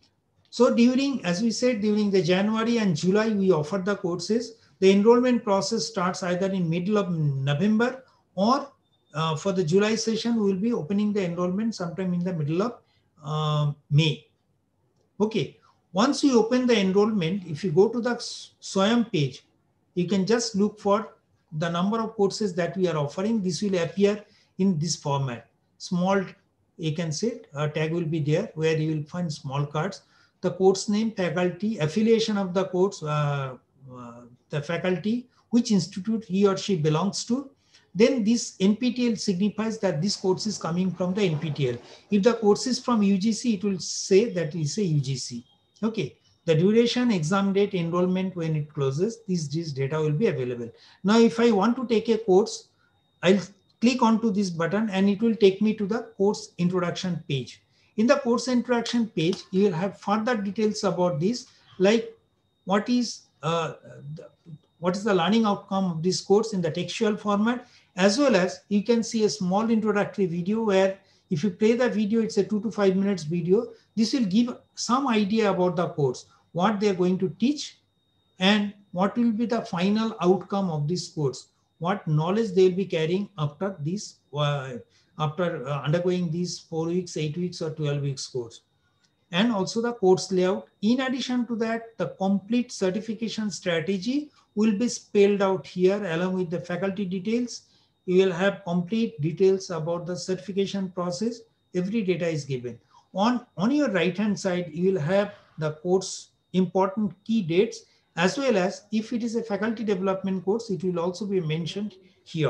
So during, as we said, during the January and July, we offer the courses. The enrollment process starts either in middle of November, or uh, for the July session, we will be opening the enrollment sometime in the middle of uh, May. Okay, once you open the enrollment, if you go to the SWAYAM page, you can just look for the number of courses that we are offering. This will appear in this format. Small, you can say, a tag will be there where you will find small cards. The course name, faculty, affiliation of the course, uh, uh, the faculty, which institute he or she belongs to. Then this N P T E L signifies that this course is coming from the N P T E L. If the course is from U G C, it will say that it's a U G C. Okay. The duration, exam date, enrollment when it closes, this, this data will be available. Now, if I want to take a course, I'll click onto this button and it will take me to the course introduction page. In the course introduction page, you will have further details about this, like what is uh, the, what is the learning outcome of this course in the textual format, as well as you can see a small introductory video where if you play the video, it's a two to five minutes video. This will give some idea about the course, what they're going to teach, and what will be the final outcome of this course, what knowledge they'll be carrying after this, uh, after uh, undergoing these four weeks, eight weeks, or twelve weeks course. And also the course layout. In addition to that, the complete certification strategy will be spelled out here along with the faculty details. You will have complete details about the certification process. Every data is given. On, on your right hand side, you will have the course important key dates, as well as if it is a faculty development course, it will also be mentioned here.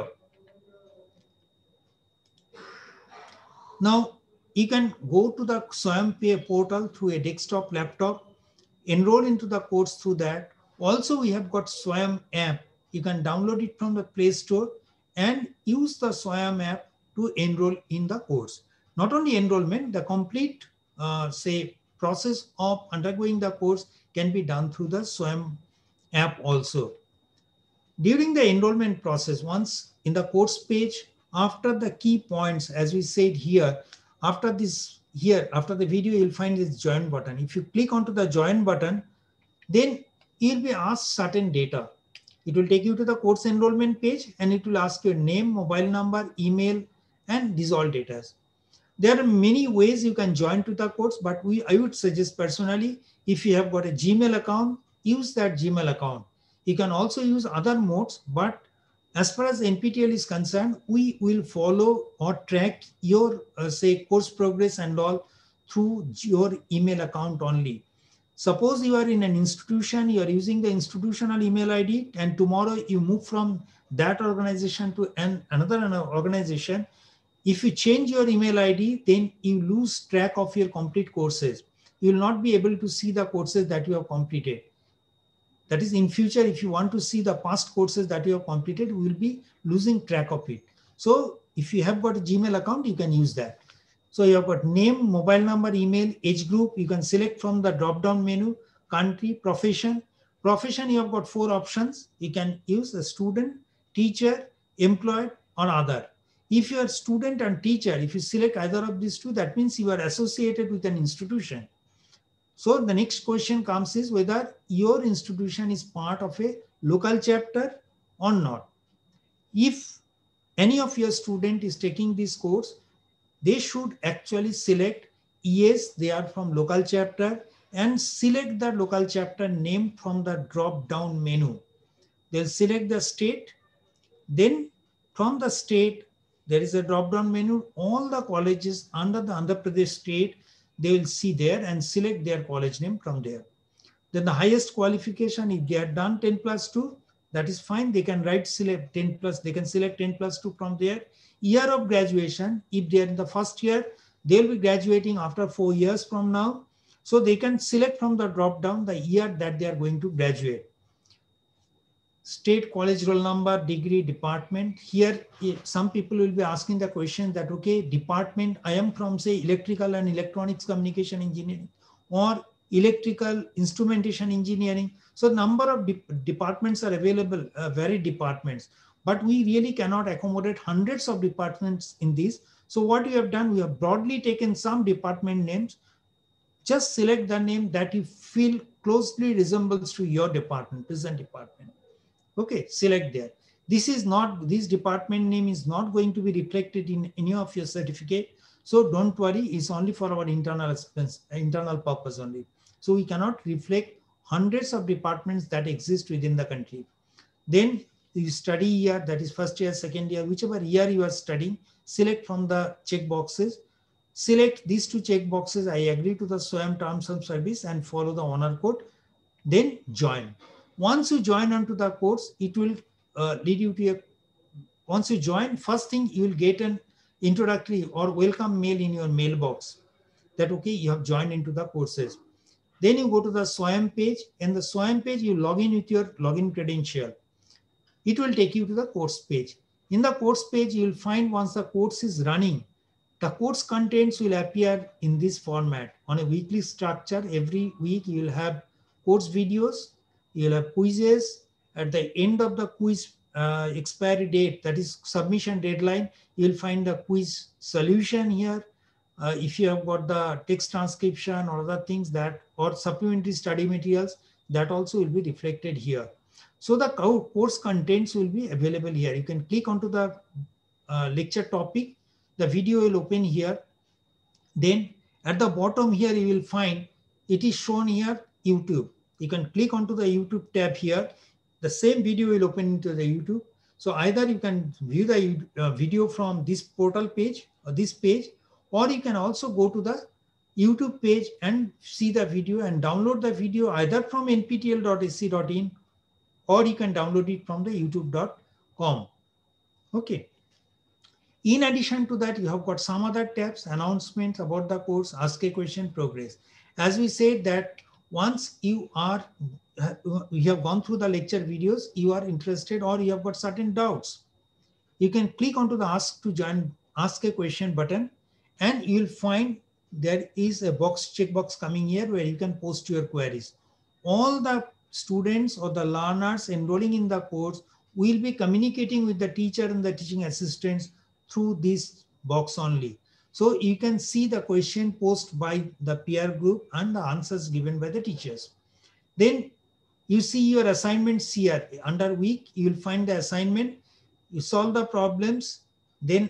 Now, you can go to the SWAYAM portal through a desktop laptop. enroll into the course through that. Also, we have got SWAYAM app. You can download it from the Play Store and use the SWAYAM app to enroll in the course. Not only enrollment, the complete, uh, say, process of undergoing the course can be done through the SWAYAM app also. During the enrollment process, once in the course page, after the key points, as we said here, after this here, after the video, you'll find this join button. If you click onto the join button, then you'll be asked certain data. It will take you to the course enrollment page and it will ask your name, mobile number, email, and these all data. There are many ways you can join to the course, but we I would suggest personally, if you have got a Gmail account, use that Gmail account. You can also use other modes, but as far as N P T E L is concerned, we will follow or track your, uh, say, course progress and all through your email account only. Suppose you are in an institution, you are using the institutional email I D, and tomorrow you move from that organization to an, another organization. If you change your email I D, then you lose track of your complete courses. You will not be able to see the courses that you have completed. That is, in future, if you want to see the past courses that you have completed, we will be losing track of it. So if you have got a Gmail account, you can use that. So you have got name, mobile number, email, age group. You can select from the drop-down menu, country, profession. Profession, you have got four options. You can use a student, teacher, employed, or other. If you are student and teacher, if you select either of these two, that means you are associated with an institution. So the next question comes is whether your institution is part of a local chapter or not. If any of your student is taking this course, they should actually select yes, they are from local chapter, and select the local chapter name from the drop down menu. They'll select the state. Then from the state, there is a drop down menu. All the colleges under the Andhra Pradesh state, they will see there and select their college name from there. Then the highest qualification, if they are done ten plus two, that is fine. They can write select ten plus, they can select ten plus two from there. Year of graduation, if they are in the first year, they will be graduating after four years from now. So they can select from the drop down the year that they are going to graduate. State, college roll number, degree, department. Here, some people will be asking the question that, okay, department, I am from, say, electrical and electronics communication engineering or electrical instrumentation engineering. So number of de departments are available, uh, varied departments, but we really cannot accommodate hundreds of departments in this. So what we have done, we have broadly taken some department names. Just select the name that you feel closely resembles to your department, present department. Okay, select there. This is not, this department name is not going to be reflected in any of your certificate. So don't worry, it's only for our internal expense, internal purpose only. So we cannot reflect hundreds of departments that exist within the country. Then you study year, that is first year, second year, whichever year you are studying, select from the check boxes. Select these two check boxes. I agree to the SWAYAM terms of service and follow the honor code. Then join. Once you join onto the course, it will uh, lead you to a, once you join, first thing you will get an introductory or welcome mail in your mailbox that, okay, you have joined into the courses. Then you go to the SWAYAM page, and the SWAYAM page, you log in with your login credential. It will take you to the course page. In the course page, you will find once the course is running, the course contents will appear in this format on a weekly structure. Every week you will have course videos, you will have quizzes. At the end of the quiz uh, expiry date, that is submission deadline, you will find the quiz solution here. Uh, if you have got the text transcription or other things that, or supplementary study materials, that also will be reflected here. So the course contents will be available here. You can click onto the uh, lecture topic. The video will open here. Then at the bottom here, you will find it is shown here, YouTube. You can click onto the YouTube tab here. The same video will open into the YouTube. So either you can view the uh, video from this portal page or this page, or you can also go to the YouTube page and see the video and download the video either from N P T E L dot A C dot in, or you can download it from the youtube dot com. Okay. In addition to that, you have got some other tabs, announcements about the course, ask a question, progress. As we said that Once you are, you have gone through the lecture videos, you are interested or you have got certain doubts, you can click onto the ask to join, ask a question button, and you'll find there is a box, checkbox coming here where you can post your queries. All the students or the learners enrolling in the course will be communicating with the teacher and the teaching assistants through this box only. So you can see the question posted by the peer group and the answers given by the teachers. Then you see your assignments here. Under week, you will find the assignment. You solve the problems. Then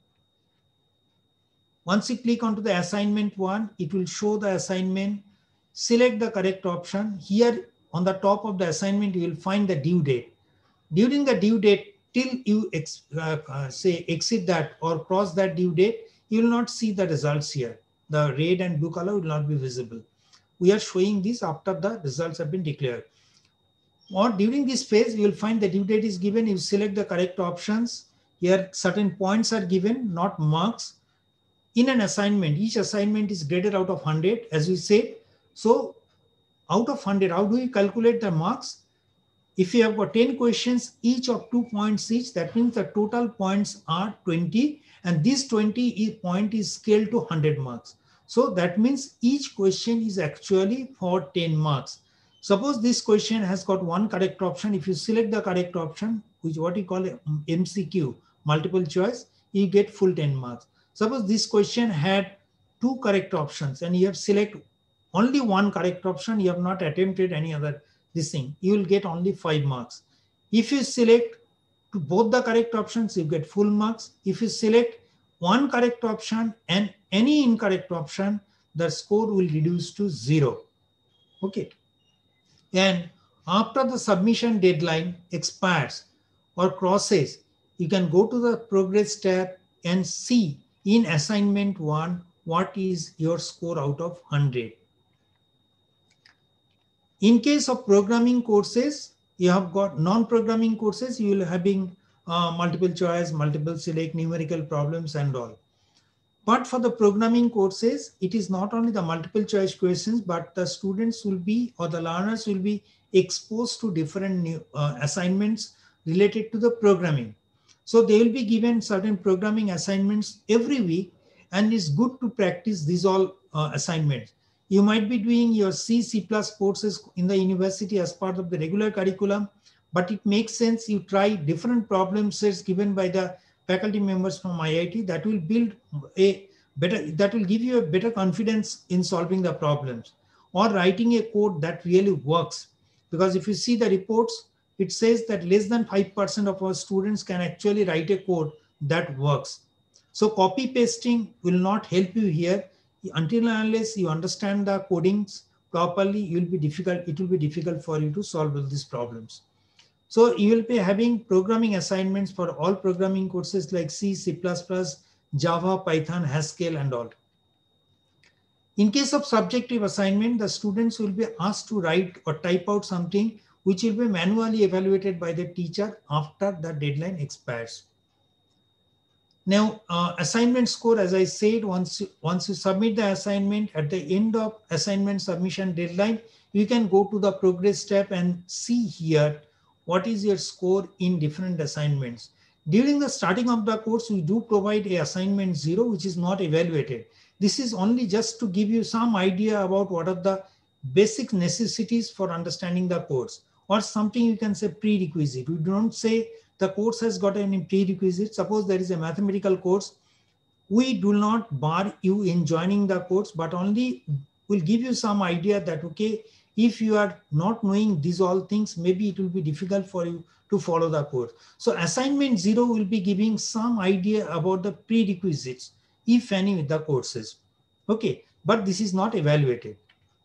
once you click onto the assignment one, it will show the assignment. Select the correct option. Here on the top of the assignment, you will find the due date. During the due date, till you ex, uh, uh, say exceed that or cross that due date, you will not see the results here. The red and blue color will not be visible. We are showing this after the results have been declared. Or during this phase, you will find the due date is given. You select the correct options. Here, certain points are given, not marks. In an assignment, each assignment is graded out of one hundred, as we said. So out of one hundred, how do we calculate the marks? If you have got ten questions, each of two points each, that means the total points are twenty. And this twenty point is scaled to one hundred marks. So that means each question is actually for ten marks. Suppose this question has got one correct option. If you select the correct option, which is what you call M C Q, multiple choice, you get full ten marks. Suppose this question had two correct options and you have selected only one correct option, you have not attempted any other this thing, you will get only five marks. If you select to both the correct options, you get full marks. If you select one correct option and any incorrect option, the score will reduce to zero. Okay. And after the submission deadline expires or crosses, you can go to the progress tab and see in assignment one, what is your score out of one hundred. In case of programming courses, you have got non-programming courses, you will having uh, multiple choice, multiple select, numerical problems and all. But for the programming courses, it is not only the multiple choice questions, but the students will be, or the learners will be exposed to different new, uh, assignments related to the programming. So they will be given certain programming assignments every week, and it's good to practice these all uh, assignments. You might be doing your C, C plus courses in the university as part of the regular curriculum, but it makes sense you try different problem sets given by the faculty members from I I T that will build a better, that will give you a better confidence in solving the problems, or writing a code that really works. Because if you see the reports, it says that less than five percent of our students can actually write a code that works. So copy pasting will not help you here. Until and unless you understand the codings properly, you'll be difficult, it will be difficult for you to solve all these problems. So you will be having programming assignments for all programming courses like C, C plus plus, Java, Python, Haskell and all. In case of subjective assignment, the students will be asked to write or type out something which will be manually evaluated by the teacher after the deadline expires. Now, uh, assignment score, as I said, once you, once you submit the assignment, at the end of assignment submission deadline, you can go to the progress tab and see here what is your score in different assignments. During the starting of the course, we do provide a assignment zero, which is not evaluated. This is only just to give you some idea about what are the basic necessities for understanding the course, or something you can say prerequisite. We don't say the course has got any prerequisite. Suppose there is a mathematical course, we do not bar you in joining the course, but only will give you some idea that, okay, if you are not knowing these all things, maybe it will be difficult for you to follow the course. So assignment zero will be giving some idea about the prerequisites, if any, with the courses. Okay, but this is not evaluated.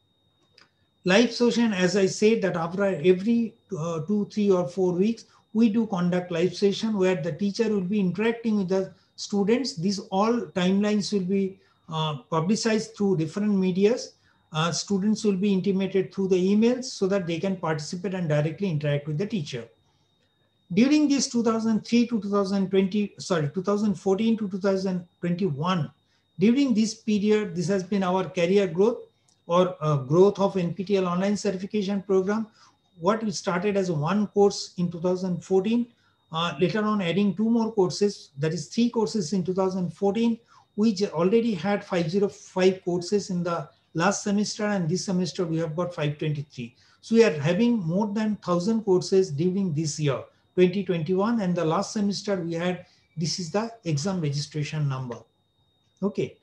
Live session, as I said, that after every uh, two, three or four weeks, we do conduct live session where the teacher will be interacting with the students. These all timelines will be uh, publicized through different medias. Uh, students will be intimated through the emails so that they can participate and directly interact with the teacher. During this two thousand three to two thousand twenty, sorry, two thousand fourteen to two thousand twenty-one, during this period, this has been our career growth. or uh, growth of N P T E L online certification program. What we started as one course in two thousand fourteen, uh, later on adding two more courses, that is three courses in two thousand fourteen. We already had five hundred five courses in the last semester, and this semester we have got five hundred twenty-three. So we are having more than one thousand courses during this year, twenty twenty-one, and the last semester we had, this is the exam registration number. Okay.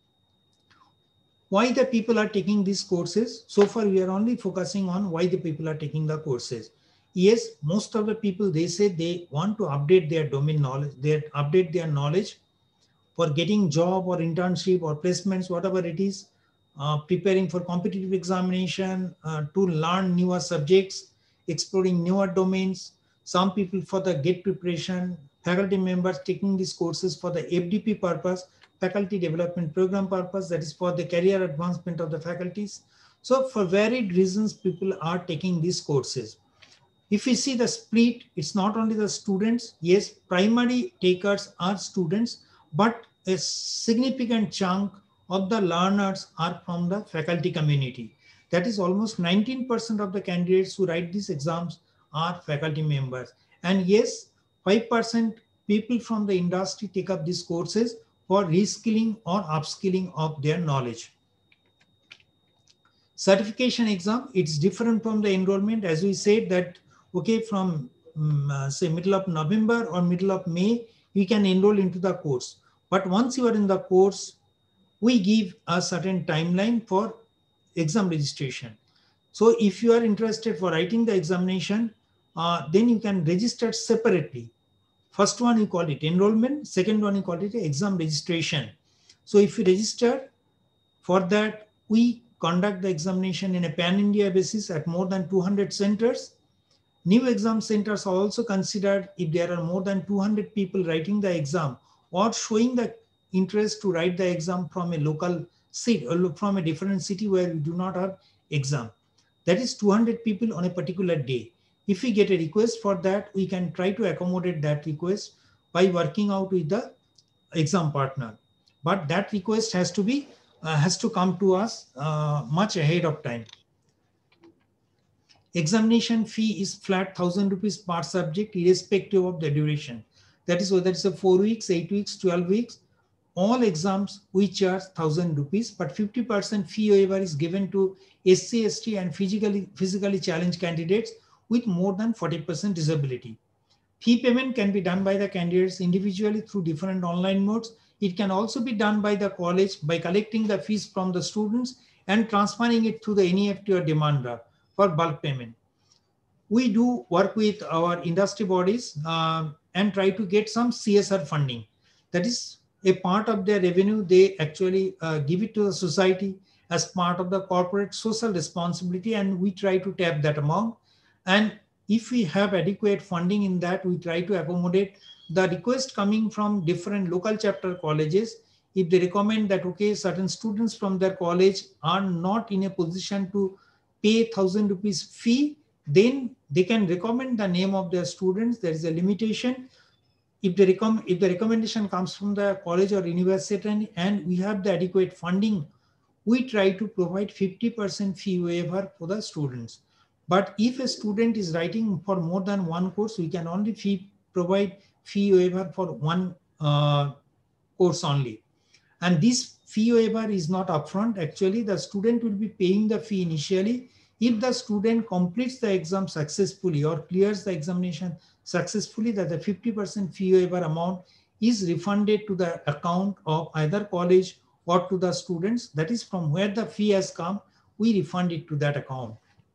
Why the people are taking these courses? So far we are only focusing on why the people are taking the courses. Yes, most of the people, they say they want to update their domain knowledge, they update their knowledge for getting job or internship or placements, whatever it is, uh, preparing for competitive examination, uh, to learn newer subjects, exploring newer domains. Some people for the GATE preparation, faculty members taking these courses for the F D P purpose, faculty development program purpose, that is for the career advancement of the faculties. So for varied reasons, people are taking these courses. If we see the split, it's not only the students. Yes, primary takers are students, but a significant chunk of the learners are from the faculty community. That is almost nineteen percent of the candidates who write these exams are faculty members. And yes, five percent people from the industry take up these courses for reskilling or upskilling of their knowledge. Certification exam, it's different from the enrollment. As we said that, okay, from um, uh, say middle of November or middle of May, you can enroll into the course. But once you are in the course, we give a certain timeline for exam registration. So if you are interested for writing the examination, uh, then you can register separately. First one, you call it enrollment. Second one, you call it exam registration. So if you register, for that, we conduct the examination in a pan-India basis at more than two hundred centers. New exam centers are also considered if there are more than two hundred people writing the exam or showing the interest to write the exam from a local city or from a different city where we do not have exam. That is two hundred people on a particular day. If we get a request for that, we can try to accommodate that request by working out with the exam partner. But that request has to be uh, has to come to us uh, much ahead of time. Examination fee is flat one thousand rupees per subject, irrespective of the duration. That is whether it's a four weeks, eight weeks, twelve weeks. All exams we charge one thousand rupees, but fifty percent fee waiver is given to S C, S T and physically, physically challenged candidates with more than forty percent disability. Fee payment can be done by the candidates individually through different online modes. It can also be done by the college by collecting the fees from the students and transferring it through the N E F T or demand draft for bulk payment. We do work with our industry bodies uh, and try to get some C S R funding. That is a part of their revenue. They actually uh, give it to the society as part of the corporate social responsibility, and we try to tap that amount. And if we have adequate funding in that, we try to accommodate the request coming from different local chapter colleges. If they recommend that, okay, certain students from their college are not in a position to pay one thousand rupees fee, then they can recommend the name of their students. There is a limitation. If the, recomm if the recommendation comes from the college or university and we have the adequate funding, we try to provide fifty percent fee waiver for the students. But if a student is writing for more than one course, we can only fee, provide fee waiver for one uh, course only. And this fee waiver is not upfront. Actually, the student will be paying the fee initially. If the student completes the exam successfully or clears the examination successfully, that the fifty percent fee waiver amount is refunded to the account of either college or to the students. That is from where the fee has come, we refund it to that account.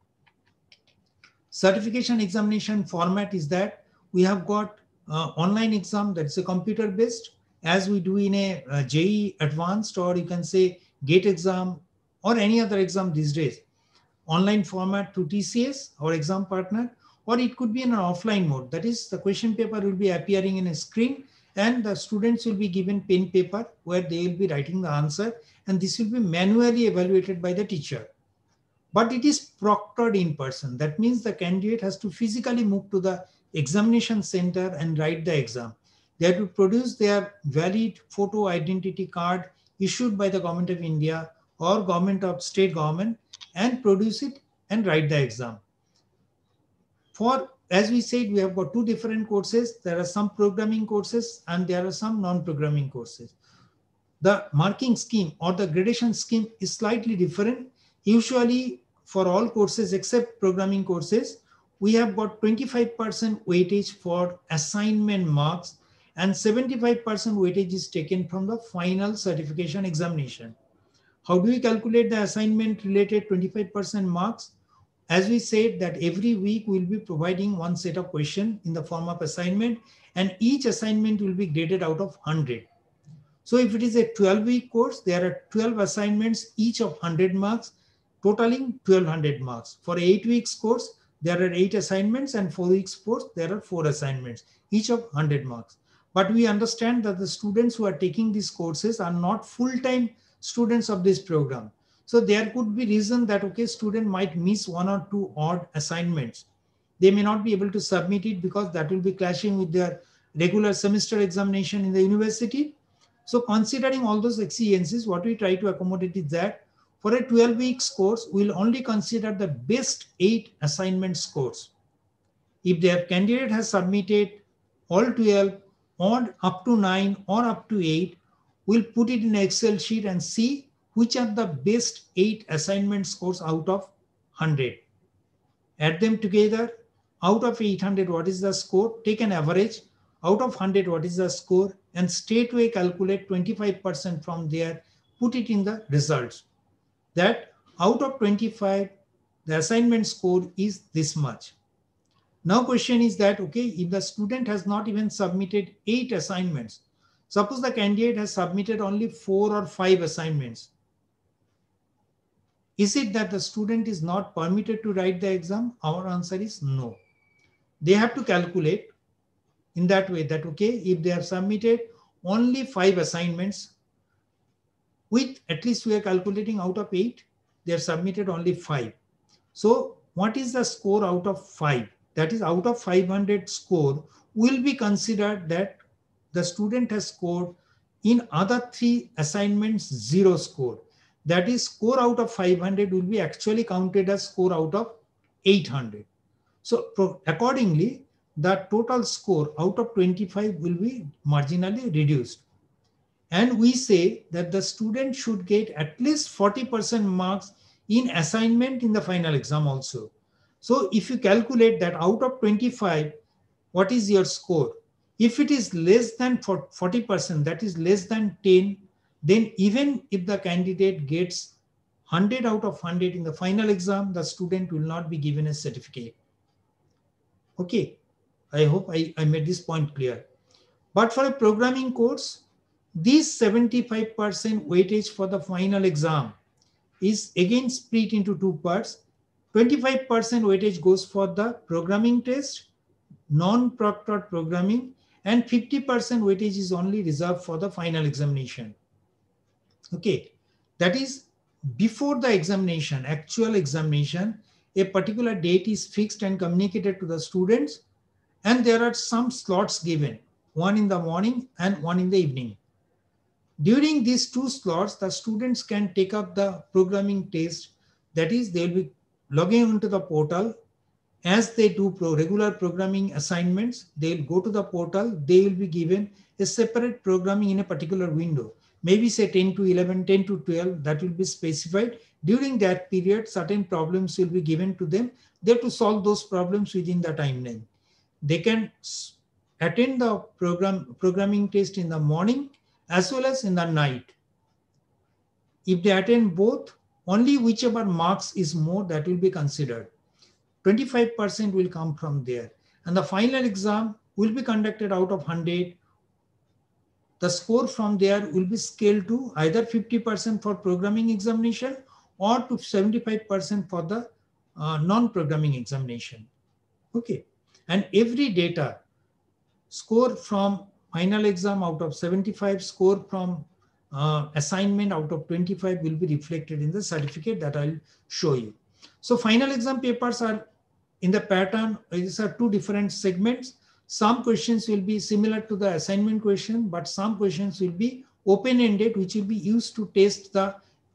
Certification examination format is that we have got uh, online exam that's a computer based, as we do in a, a J E E advanced, or you can say GATE exam or any other exam these days. Online format to T C S or exam partner, or it could be in an offline mode. That is, the question paper will be appearing in a screen and the students will be given pen paper where they will be writing the answer, and this will be manually evaluated by the teacher. But it is proctored in person. That means the candidate has to physically move to the examination center and write the exam. They have to produce their valid photo identity card issued by the Government of India or government of state government and produce it and write the exam. For, as we said, we have got two different courses. There are some programming courses and there are some non-programming courses. The marking scheme or the gradation scheme is slightly different. Usually for all courses except programming courses, we have got twenty-five percent weightage for assignment marks and seventy-five percent weightage is taken from the final certification examination. How do we calculate the assignment related twenty-five percent marks? As we said that every week we'll be providing one set of questions in the form of assignment and each assignment will be graded out of one hundred. So if it is a twelve week course, there are twelve assignments, each of one hundred marks, totaling twelve hundred marks. For eight weeks course, there are eight assignments and four weeks course, there are four assignments, each of one hundred marks. But we understand that the students who are taking these courses are not full-time students of this program. So there could be reason that, okay, student might miss one or two odd assignments. They may not be able to submit it because that will be clashing with their regular semester examination in the university. So considering all those exigencies, what we try to accommodate is that for a twelve weeks course, we'll only consider the best eight assignment scores. If their candidate has submitted all twelve or up to nine or up to eight, we'll put it in an Excel sheet and see which are the best eight assignment scores out of one hundred. Add them together. Out of eight hundred, what is the score? Take an average. Out of one hundred, what is the score? And straightway calculate twenty-five percent from there, put it in the results. That out of twenty-five, the assignment score is this much. Now question is that, okay, if the student has not even submitted eight assignments, suppose the candidate has submitted only four or five assignments, is it that the student is not permitted to write the exam? Our answer is no. They have to calculate in that way that, okay, if they have submitted only five assignments, with at least we are calculating out of eight, they have submitted only five. So what is the score out of five? That is, out of five hundred score will be considered that the student has scored in other three assignments zero score. That is, score out of five hundred will be actually counted as score out of eight hundred. So accordingly, the total score out of twenty-five will be marginally reduced. And we say that the student should get at least forty percent marks in assignment in the final exam also. So if you calculate that out of twenty-five, what is your score? If it is less than forty percent, that is less than ten, then even if the candidate gets one hundred out of one hundred in the final exam, the student will not be given a certificate. Okay, I hope I, I made this point clear. But for a programming course, this seventy-five percent weightage for the final exam is again split into two parts. twenty-five percent weightage goes for the programming test, non-proctored programming, and fifty percent weightage is only reserved for the final examination. Okay, that is before the examination, actual examination, a particular date is fixed and communicated to the students, and there are some slots given, one in the morning and one in the evening. During these two slots, the students can take up the programming test. That is, they will be logging into the portal. As they do pro regular programming assignments, they will go to the portal. They will be given a separate programming in a particular window. Maybe say ten to eleven, ten to twelve, that will be specified. During that period, certain problems will be given to them. They have to solve those problems within the timeline. They can attend the program programming test in the morning as well as in the night. If they attend both, only whichever marks is more, that will be considered. twenty-five percent will come from there. And the final exam will be conducted out of one hundred. The score from there will be scaled to either fifty percent for programming examination or to seventy-five percent for the uh, non-programming examination. Okay. And every data, score from final exam out of seventy-five, score from uh, assignment out of twenty-five will be reflected in the certificate that I'll show you. So final exam papers are in the pattern. These are two different segments. Some questions will be similar to the assignment question, but some questions will be open-ended, which will be used to test the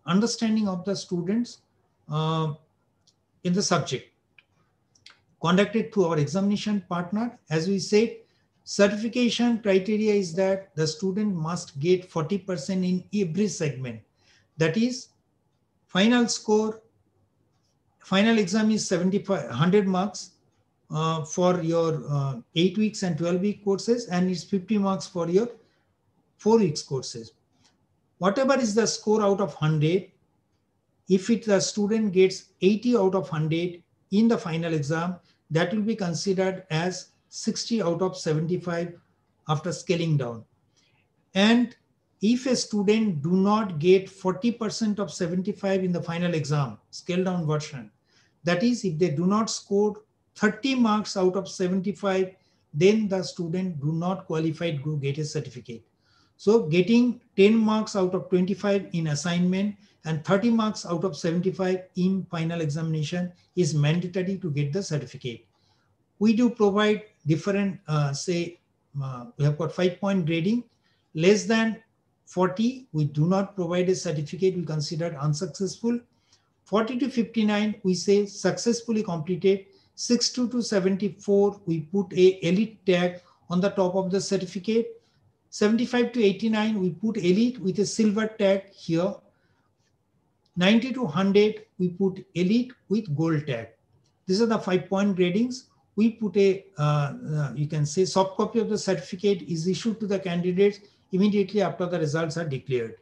understanding of the students uh, in the subject. Conducted through our examination partner. As we said, certification criteria is that the student must get forty percent in every segment. That is, final score, final exam is seventy-five, one hundred marks uh, for your uh, eight weeks and twelve week courses, and it's fifty marks for your four weeks courses. Whatever is the score out of one hundred, if it, the student gets eighty out of one hundred in the final exam, that will be considered as sixty out of seventy-five after scaling down. And if a student do not get forty percent of seventy-five in the final exam, scale down version, that is, if they do not score thirty marks out of seventy-five, then the student do not qualify to get a certificate. So getting ten marks out of twenty-five in assignment and thirty marks out of seventy-five in final examination is mandatory to get the certificate. We do provide different, uh, say, uh, we have got five point grading. Less than forty, we do not provide a certificate, we consider unsuccessful. forty to fifty-nine, we say successfully completed. sixty to seventy-four, we put a elite tag on the top of the certificate. seventy-five to eighty-nine, we put elite with a silver tag here. ninety to one hundred, we put elite with gold tag. These are the five point gradings. We put a, uh, uh, you can say, soft copy of the certificate is issued to the candidates immediately after the results are declared.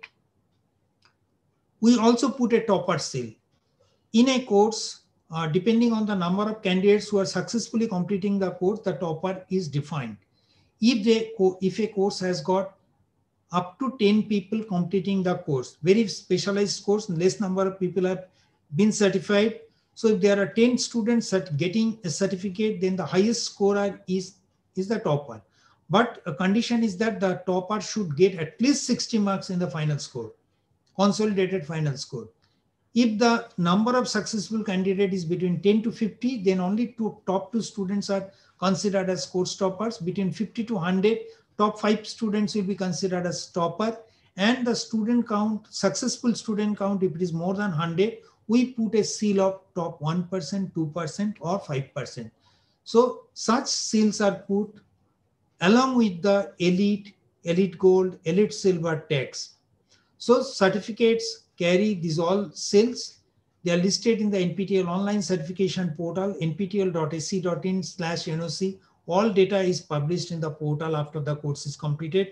We also put a topper seal. In a course, uh, depending on the number of candidates who are successfully completing the course, the topper is defined. If, they, if a course has got up to ten people completing the course, very specialized course, less number of people have been certified. So if there are ten students getting a certificate, then the highest scorer is, is the topper. But a condition is that the topper should get at least sixty marks in the final score, consolidated final score. If the number of successful candidates is between ten to fifty, then only two top two students are considered as course toppers. Between fifty to one hundred, top five students will be considered as topper. And the student count, successful student count, if it is more than one hundred, we put a seal of top one percent, two percent or five percent. So such seals are put along with the elite, elite gold, elite silver tags. So certificates carry these all seals. They are listed in the N P T E L online certification portal, n p t e l dot a c dot in slash N O C. All data is published in the portal after the course is completed.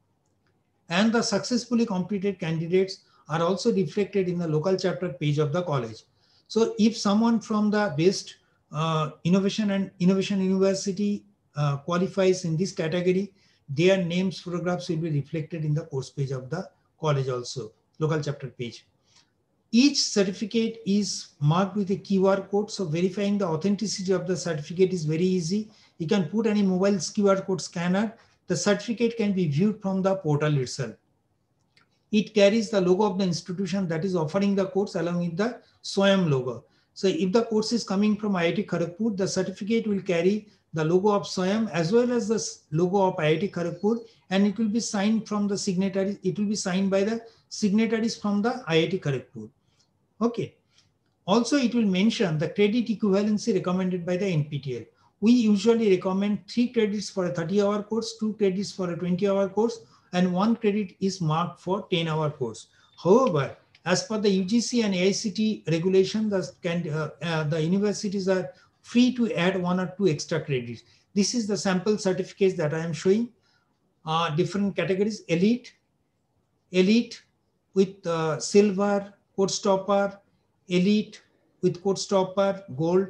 And the successfully completed candidates are also reflected in the local chapter page of the college. So if someone from the best uh, innovation and innovation university uh, qualifies in this category, their names, photographs will be reflected in the course page of the college also, local chapter page. Each certificate is marked with a Q R code. So verifying the authenticity of the certificate is very easy. You can put any mobile Q R code scanner. The certificate can be viewed from the portal itself. It carries the logo of the institution that is offering the course along with the SWAYAM logo. So if the course is coming from I I T Kharagpur, the certificate will carry the logo of SWAYAM as well as the logo of I I T Kharagpur, and it will be signed from the signatories. It will be signed by the signatories from the I I T Kharagpur. Okay. Also, it will mention the credit equivalency recommended by the N P T E L. We usually recommend three credits for a thirty hour course, two credits for a twenty hour course, and one credit is marked for ten hour course. However, as per the U G C and A I C T E regulation, the, can, uh, uh, the universities are free to add one or two extra credits. This is the sample certificates that I am showing. Uh, different categories: elite, elite with uh, silver, course topper, elite with course topper, gold.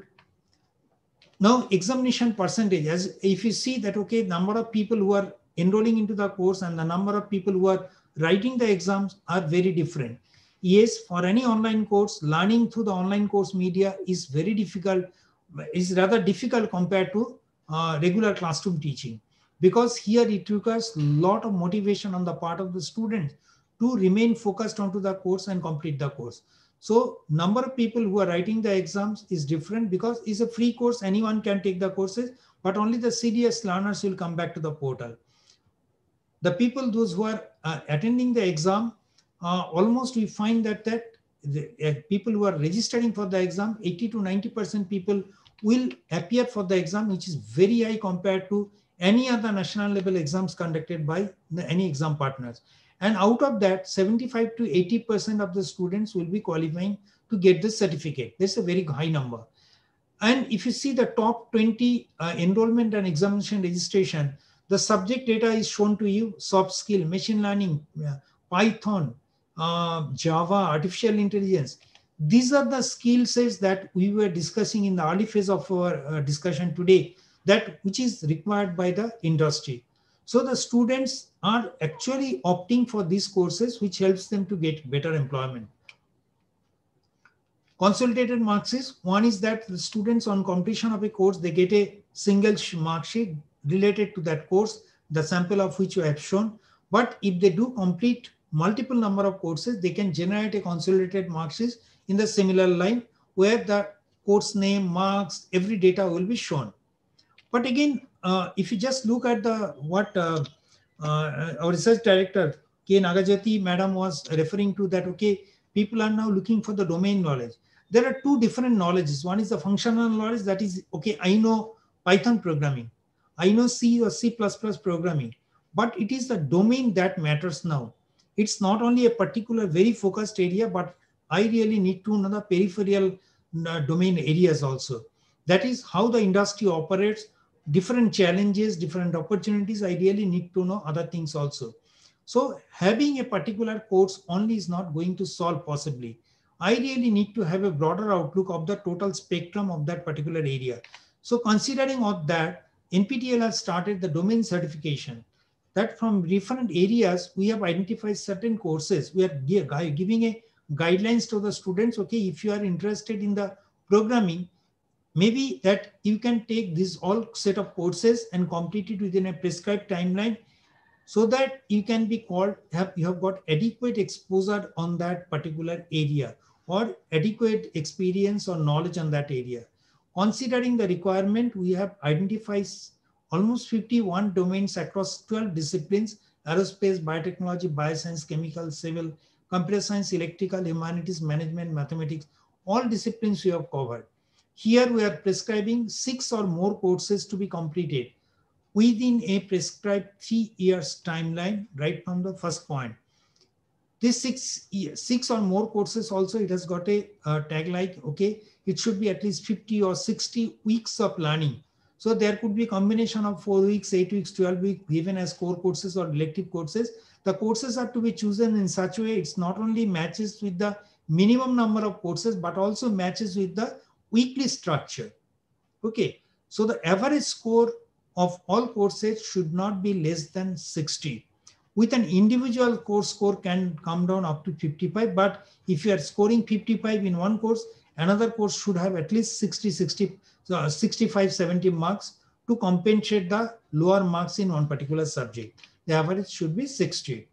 Now examination percentage, as if you see that, okay, number of people who are enrolling into the course and the number of people who are writing the exams are very different. Yes, for any online course, learning through the online course media is very difficult, is rather difficult compared to uh, regular classroom teaching, because here it requires a lot of motivation on the part of the students to remain focused onto the course and complete the course. So number of people who are writing the exams is different because it's a free course. Anyone can take the courses, but only the C D S learners will come back to the portal. The people, those who are uh, attending the exam, uh, almost we find that that the, uh, people who are registering for the exam, eighty to ninety percent people will appear for the exam, which is very high compared to any other national level exams conducted by the, any exam partners. And out of that, seventy-five to eighty percent of the students will be qualifying to get the certificate. That's a very high number. And if you see the top twenty uh, enrollment and examination registration, the subject data is shown to you: soft skill, machine learning, uh, Python, uh, Java, artificial intelligence. These are the skill sets that we were discussing in the early phase of our uh, discussion today, that which is required by the industry. So the students are actually opting for these courses, which helps them to get better employment. Consolidated marks is, one is that the students on completion of a course, they get a single mark sheet related to that course, the sample of which you have shown. But if they do complete multiple number of courses, they can generate a consolidated mark sheet in the similar line, where the course name, marks, every data will be shown. But again, uh, if you just look at the what uh, uh, our research director K. Nagajyoti madam was referring to, that okay, people are now looking for the domain knowledge. There are two different knowledges. One is the functional knowledge, that is, okay, I know Python programming, I know C or C plus plus programming, but it is the domain that matters now. It's not only a particular very focused area, but I really need to know the peripheral uh, domain areas also. That is how the industry operates, different challenges, different opportunities. I really need to know other things also. So having a particular course only is not going to solve possibly. I really need to have a broader outlook of the total spectrum of that particular area. So considering all that, N P T E L has started the domain certification, that from different areas, we have identified certain courses. We are giving a guidelines to the students. Okay, if you are interested in the programming, maybe that you can take this all set of courses and complete it within a prescribed timeline, so that you can be called, have, you have got adequate exposure on that particular area, or adequate experience or knowledge on that area. Considering the requirement, we have identified almost fifty-one domains across twelve disciplines: aerospace, biotechnology, bioscience, chemical, civil, computer science, electrical, humanities, management, mathematics. All disciplines we have covered. Here we are prescribing six or more courses to be completed within a prescribed three years timeline, right from the first point. This six, six or more courses also, it has got a uh, tag like, okay, it should be at least fifty or sixty weeks of learning. So there could be a combination of four weeks, eight weeks, twelve weeks given as core courses or elective courses. The courses are to be chosen in such a way it's not only matches with the minimum number of courses, but also matches with the weekly structure. Okay, so the average score of all courses should not be less than sixty. With an individual course score can come down up to fifty-five, but if you are scoring fifty-five in one course, another course should have at least sixty, sixty, so sixty-five, seventy marks to compensate the lower marks in one particular subject. The average should be sixty.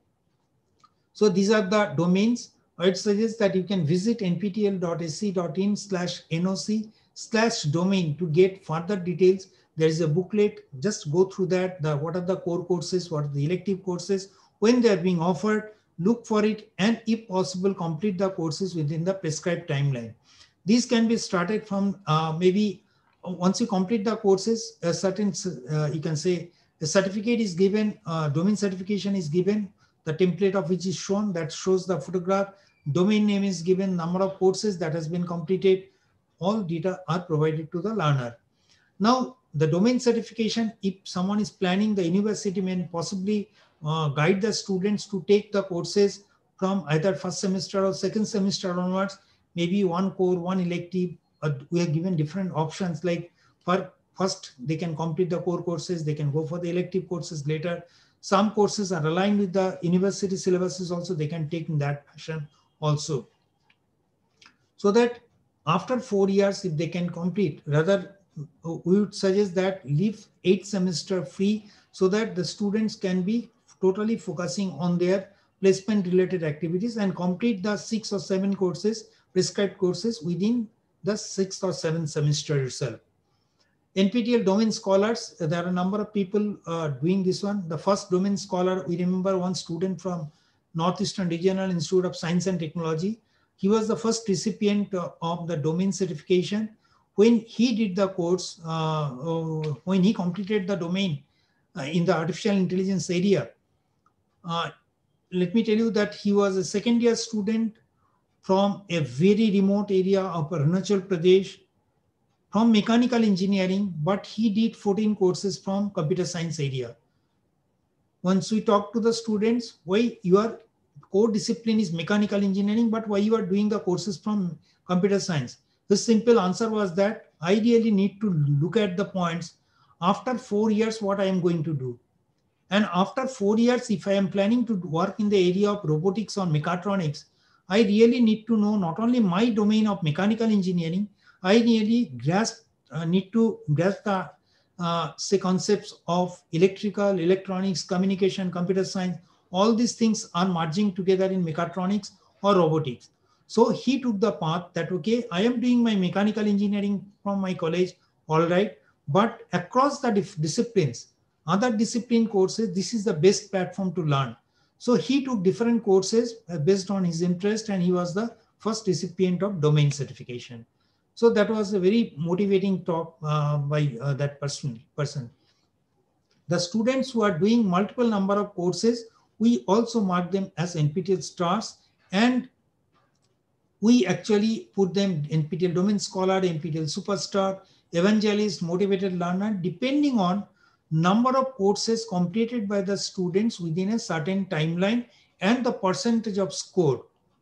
So these are the domains. It suggests that you can visit n p t e l dot a c dot in slash n o c slash domain to get further details. There is a booklet, just go through that. The, what are the core courses, what are the elective courses, when they are being offered, look for it, and if possible, complete the courses within the prescribed timeline. These can be started from uh, maybe once you complete the courses, a certain, uh, you can say a certificate is given, uh, domain certification is given, the template of which is shown, that shows the photograph, domain name is given, number of courses that has been completed, all data are provided to the learner. Now, the domain certification, if someone is planning, the university may possibly uh, guide the students to take the courses from either first semester or second semester onwards, maybe one core, one elective. Uh, we are given different options, like for first they can complete the core courses, they can go for the elective courses later. Some courses are aligned with the university syllabuses also, they can take in that fashion also. So that after four years, if they can complete, rather we would suggest that leave eight semester free, so that the students can be totally focusing on their placement related activities and complete the six or seven courses, prescribed courses within the sixth or seventh semester itself. N P T E L domain scholars, there are a number of people uh, doing this one. The first domain scholar, we remember one student from Northeastern Regional Institute of Science and Technology. He was the first recipient uh, of the domain certification. When he did the course, uh, uh, when he completed the domain uh, in the artificial intelligence area, uh, let me tell you that he was a second year student from a very remote area of Arunachal Pradesh, from mechanical engineering, but he did fourteen courses from computer science area. Once we talk to the students, why your core discipline is mechanical engineering, but why you are doing the courses from computer science? The simple answer was that I really need to look at the points. After four years, what I am going to do. And after four years, if I am planning to work in the area of robotics or mechatronics, I really need to know not only my domain of mechanical engineering, I really grasp, uh, need to grasp the uh, say concepts of electrical, electronics, communication, computer science. All these things are merging together in mechatronics or robotics. So he took the path that, okay, I am doing my mechanical engineering from my college, all right, but across the disciplines, other discipline courses, this is the best platform to learn. So he took different courses based on his interest, and he was the first recipient of domain certification. So that was a very motivating talk uh, by uh, that person, person. The students who are doing multiple number of courses, we also mark them as N P T E L stars, and we actually put them N P T E L domain scholar, N P T E L superstar, evangelist, motivated learner, depending on number of courses completed by the students within a certain timeline and the percentage of score.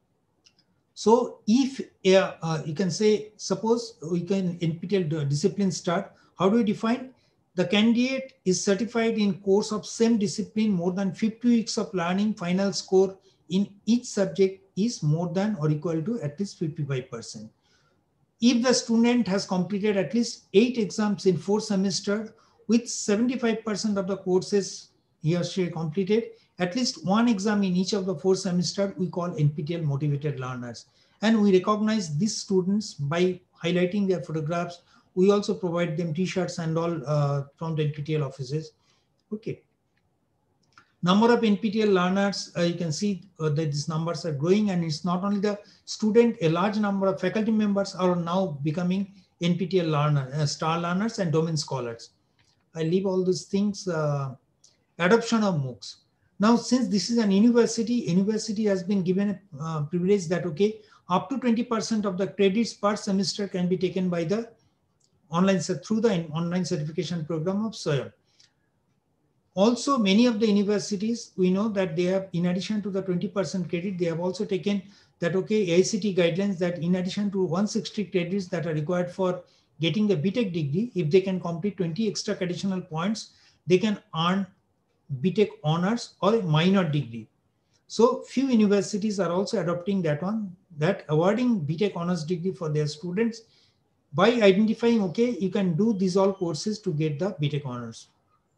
So if uh, uh, you can say, suppose we can N P T E L discipline start, how do we define? The candidate is certified in course of same discipline, more than fifty weeks of learning, final score in each subject is more than or equal to at least fifty-five percent. If the student has completed at least eight exams in four semesters with seventy-five percent of the courses he or she completed, at least one exam in each of the four semesters, we call N P T E L motivated learners. And we recognize these students by highlighting their photographs. We also provide them t-shirts and all uh, from the N P T E L offices. Okay. Number of N P T E L learners, uh, you can see uh, that these numbers are growing, and it's not only the student, a large number of faculty members are now becoming N P T E L learner, uh, star learners and domain scholars. I leave all these things. Uh, adoption of MOOCs. Now, since this is an university, university has been given a uh, privilege that, okay, up to twenty percent of the credits per semester can be taken by the online, through the online certification program of SWAYAM. Also, many of the universities, we know that they have, in addition to the twenty percent credit, they have also taken that, okay, A I C T guidelines that in addition to one hundred sixty credits that are required for getting the B Tech degree, if they can complete twenty extra additional points, they can earn B Tech honors or a minor degree. So few universities are also adopting that one, that awarding B Tech honors degree for their students by identifying, okay, you can do these all courses to get the B Tech honors.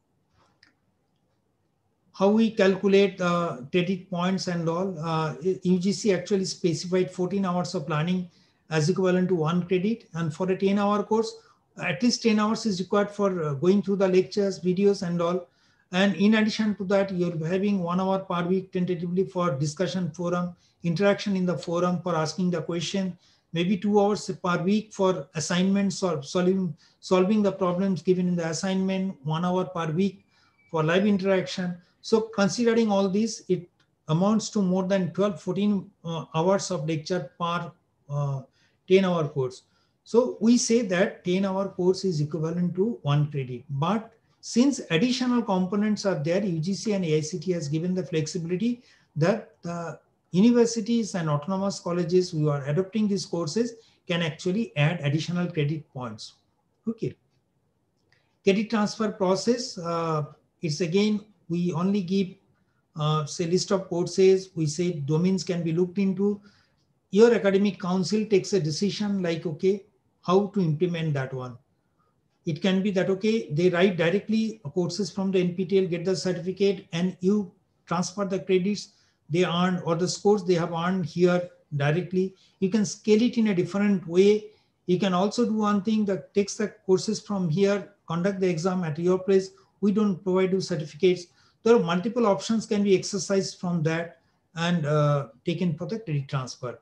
How we calculate uh, credit points and all, uh, U G C actually specified fourteen hours of learning as equivalent to one credit. And for a ten hour course, at least ten hours is required for uh, going through the lectures, videos and all. And in addition to that, you're having one hour per week tentatively for discussion forum, interaction in the forum for asking the question, maybe two hours per week for assignments or solving, solving the problems given in the assignment, one hour per week for live interaction. So considering all this, it amounts to more than twelve, fourteen uh, hours of lecture per uh, ten hour course. So we say that ten hour course is equivalent to one credit. But since additional components are there, U G C and A I C T has given the flexibility that the universities and autonomous colleges who are adopting these courses can actually add additional credit points. Okay. Credit transfer process, uh, it's again, we only give, uh, say, list of courses. We say domains can be looked into. Your academic council takes a decision like, okay, how to implement that one. It can be that, okay, they write directly courses from the N P T E L, get the certificate, and you transfer the credits they earned or the scores they have earned here directly. You can scale it in a different way. You can also do one thing that takes the courses from here, conduct the exam at your place. We don't provide you certificates. There are multiple options can be exercised from that. and uh, taken for the credit transfer.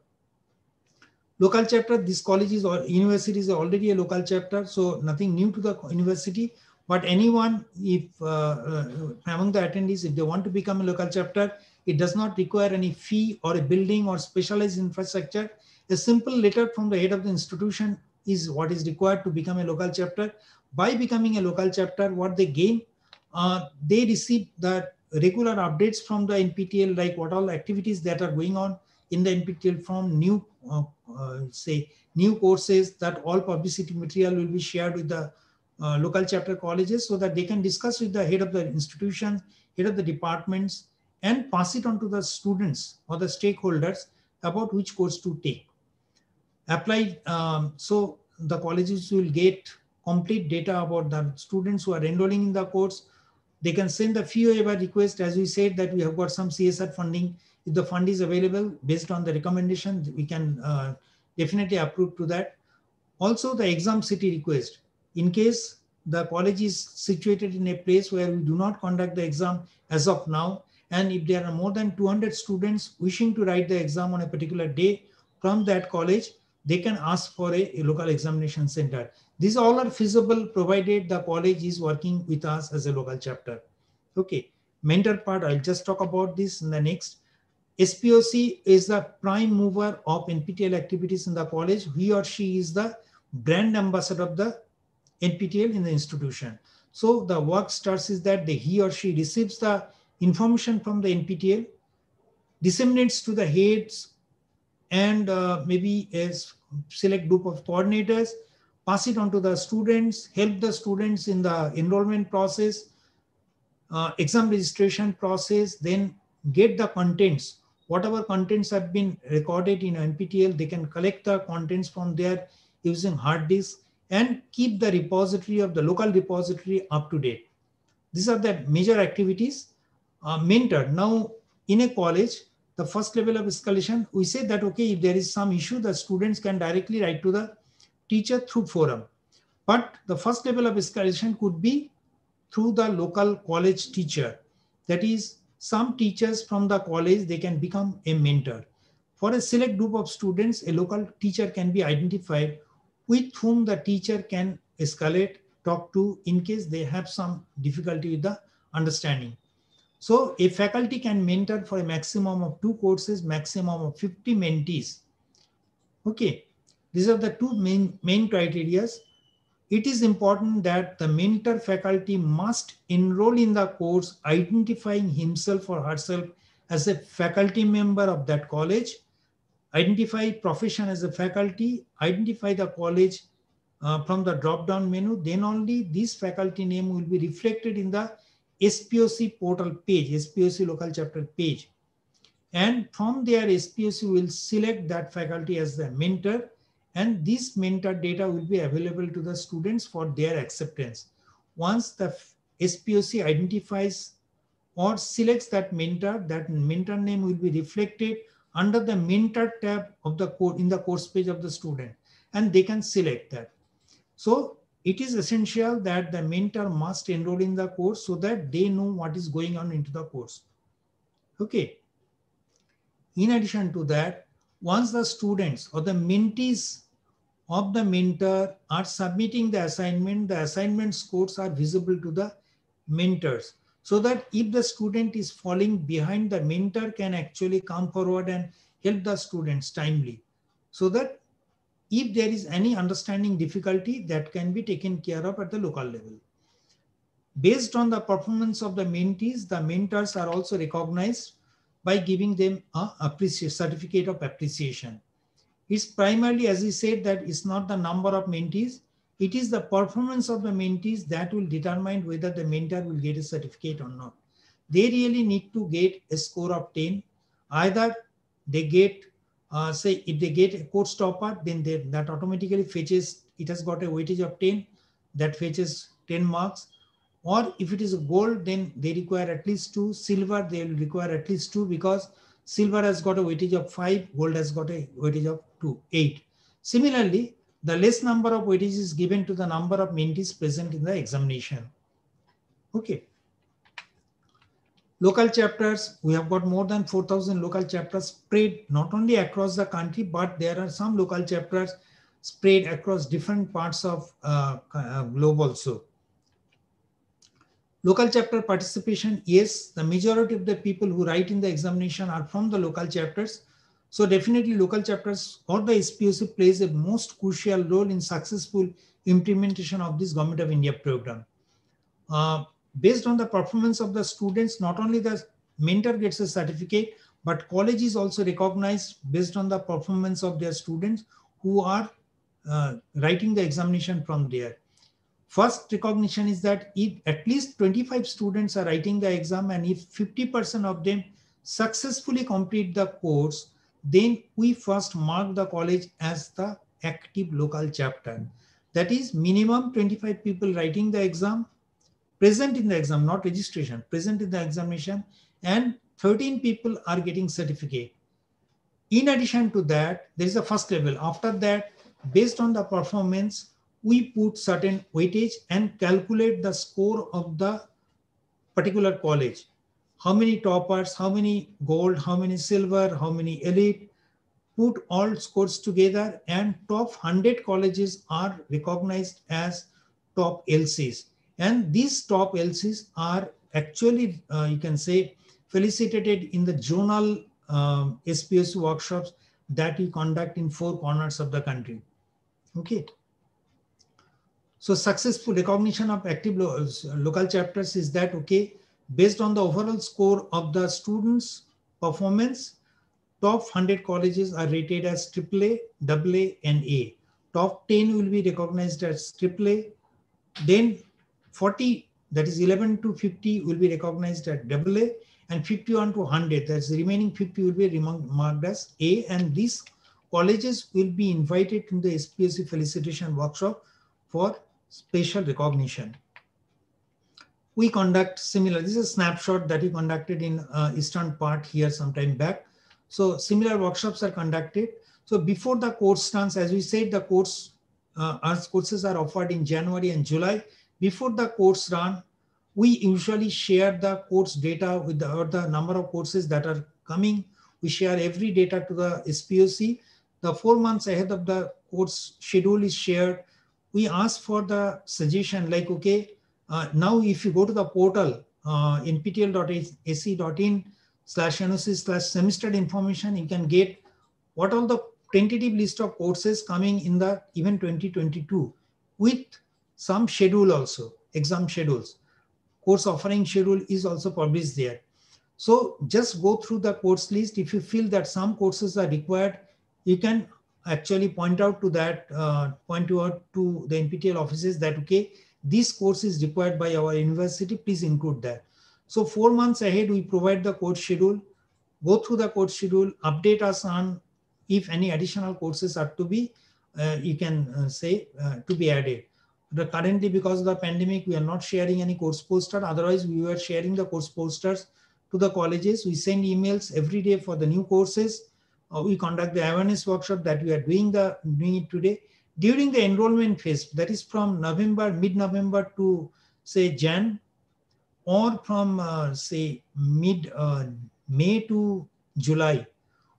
Local chapter, this college is or university is already a local chapter, so nothing new to the university. But anyone, if uh, uh, among the attendees, if they want to become a local chapter, it does not require any fee or a building or specialized infrastructure. A simple letter from the head of the institution is what is required to become a local chapter. By becoming a local chapter, what they gain, uh, they receive the regular updates from the N P T E L, like what all activities that are going on in the N P T E L, from new, uh, uh, say, new courses, that all publicity material will be shared with the uh, local chapter colleges so that they can discuss with the head of the institution, head of the departments, and pass it on to the students or the stakeholders about which course to take. Apply, um, so the colleges will get complete data about the students who are enrolling in the course. They can send the fee waiver request. As we said that we have got some C S R funding. If the fund is available based on the recommendation, we can uh, definitely approve to that. Also the exam city request. In case the college is situated in a place where we do not conduct the exam as of now, and if there are more than two hundred students wishing to write the exam on a particular day from that college, they can ask for a, a local examination center. These all are feasible provided the college is working with us as a local chapter. Okay, mentor part, I'll just talk about this in the next. S P O C is the prime mover of N P T E L activities in the college. He or she is the brand ambassador of the N P T E L in the institution. So the work starts is that the, he or she receives the information from the N P T E L, disseminates to the heads and uh, maybe a select group of coordinators, pass it on to the students, help the students in the enrollment process, uh, exam registration process, then get the contents. Whatever contents have been recorded in N P T E L, they can collect the contents from there using hard disk and keep the repository of the local repository up to date. These are the major activities. Uh, mentor, now in a college, the first level of escalation, we say that, okay, if there is some issue, the students can directly write to the teacher through forum. But the first level of escalation could be through the local college teacher. That is, some teachers from the college, they can become a mentor. For a select group of students, a local teacher can be identified with whom the teacher can escalate, talk to in case they have some difficulty with the understanding. So a faculty can mentor for a maximum of two courses, maximum of fifty mentees. Okay, these are the two main, main criteria. It is important that the mentor faculty must enroll in the course identifying himself or herself as a faculty member of that college, identify profession as a faculty, identify the college uh, from the drop-down menu, then only this faculty name will be reflected in the S P O C portal page, S P O C local chapter page. And from there, S P O C will select that faculty as the mentor, and this mentor data will be available to the students for their acceptance. Once the S P O C identifies or selects that mentor, that mentor name will be reflected under the mentor tab of the code in the course page of the student, and they can select that. So it is essential that the mentor must enroll in the course so that they know what is going on into the course. Okay. In addition to that, once the students or the mentees of the mentor are submitting the assignment, the assignment scores are visible to the mentors, so that if the student is falling behind, the mentor can actually come forward and help the students timely, so that if there is any understanding difficulty, that can be taken care of at the local level. Based on the performance of the mentees, the mentors are also recognized by giving them a certificate of appreciation. It's primarily, as we said, that it's not the number of mentees, it is the performance of the mentees that will determine whether the mentor will get a certificate or not. They really need to get a score of ten. Either they get, uh, say, if they get a course topper, then they, that automatically fetches, it has got a weightage of ten, that fetches ten marks. Or if it is a gold, then they require at least two. Silver, they will require at least two, because silver has got a weightage of five, gold has got a weightage of two, eight. Similarly, the less number of weightage is given to the number of mentees present in the examination. Okay. Local chapters, we have got more than four thousand local chapters spread not only across the country, but there are some local chapters spread across different parts of uh, uh, globe also. Local chapter participation, yes, the majority of the people who write in the examination are from the local chapters. So definitely local chapters or the S P O C plays a most crucial role in successful implementation of this Government of India program. Uh, based on the performance of the students, not only the mentor gets a certificate, but college is also recognized based on the performance of their students who are uh, writing the examination from there. First recognition is that if at least twenty-five students are writing the exam and if fifty percent of them successfully complete the course, then we first mark the college as the active local chapter. That is minimum twenty-five people writing the exam, present in the exam, not registration, present in the examination, and thirteen people are getting certificate. In addition to that, there is a first level. After that, based on the performance, we put certain weightage and calculate the score of the particular college. How many toppers, how many gold, how many silver, how many elite, put all scores together, and top one hundred colleges are recognized as top L Cs. And these top L Cs are actually, uh, you can say, felicitated in the zonal um, S P O C workshops that we conduct in four corners of the country. Okay. So successful recognition of active lo local chapters is that, okay, based on the overall score of the students' performance, top one hundred colleges are rated as triple A, double A, and A. Top ten will be recognized as triple A. Then forty, that is eleven to fifty, will be recognized as double A, and fifty-one to one hundred, that's the remaining fifty, will be marked as A. And these colleges will be invited to the S P O C felicitation workshop for special recognition. We conduct similar, this is a snapshot that we conducted in uh, eastern part here some time back. So similar workshops are conducted. So before the course runs, as we said, the course, uh, our courses are offered in January and July. Before the course run, we usually share the course data with the, or the number of courses that are coming. We share every data to the S P O C. The four months ahead of the course schedule is shared. We ask for the suggestion like, okay, uh, now if you go to the portal, uh, n p t l dot a c dot in slash N O C slash semester information, you can get what all the tentative list of courses coming in the even twenty twenty-two with some schedule also, exam schedules. Course offering schedule is also published there. So just go through the course list. If you feel that some courses are required, you can actually point out to that, uh, point out to the N P T E L offices that, okay, this course is required by our university, please include that. So four months ahead, we provide the course schedule, go through the course schedule, update us on if any additional courses are to be, uh, you can uh, say, uh, to be added. But currently, because of the pandemic, we are not sharing any course poster. Otherwise, we were sharing the course posters to the colleges. We send emails every day for the new courses. Uh, we conduct the awareness workshop that we are doing, the, doing it today. During the enrollment phase, that is from November, mid-November to say Jan, or from uh, say mid uh, May to July,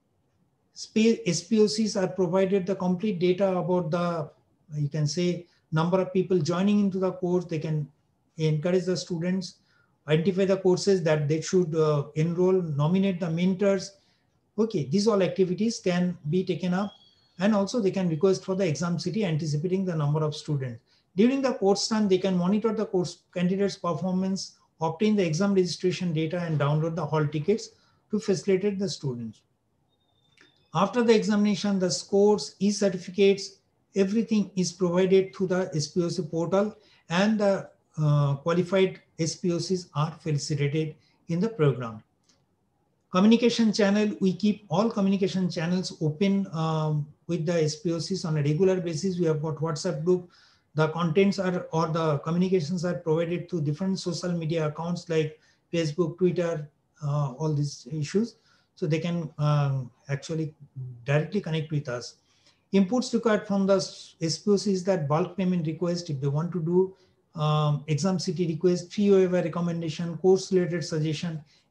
S P O Cs are provided the complete data about the, you can say, number of people joining into the course. They can encourage the students, identify the courses that they should uh, enroll, nominate the mentors. Okay, these all activities can be taken up, and also they can request for the exam city anticipating the number of students. During the course run, they can monitor the course candidates' performance, obtain the exam registration data, and download the hall tickets to facilitate the students. After the examination, the scores, e-certificates, everything is provided through the S P O C portal, and the uh, qualified S P O Cs are felicitated in the program. Communication channel, we keep all communication channels open um, with the S P O Cs on a regular basis. We have got WhatsApp group. The contents are, or the communications are provided through different social media accounts like Facebook, Twitter, uh, all these issues. So they can um, actually directly connect with us. Inputs required from the S P O C is that bulk payment request, if they want to do um, exam city request, fee waiver recommendation, course related suggestion,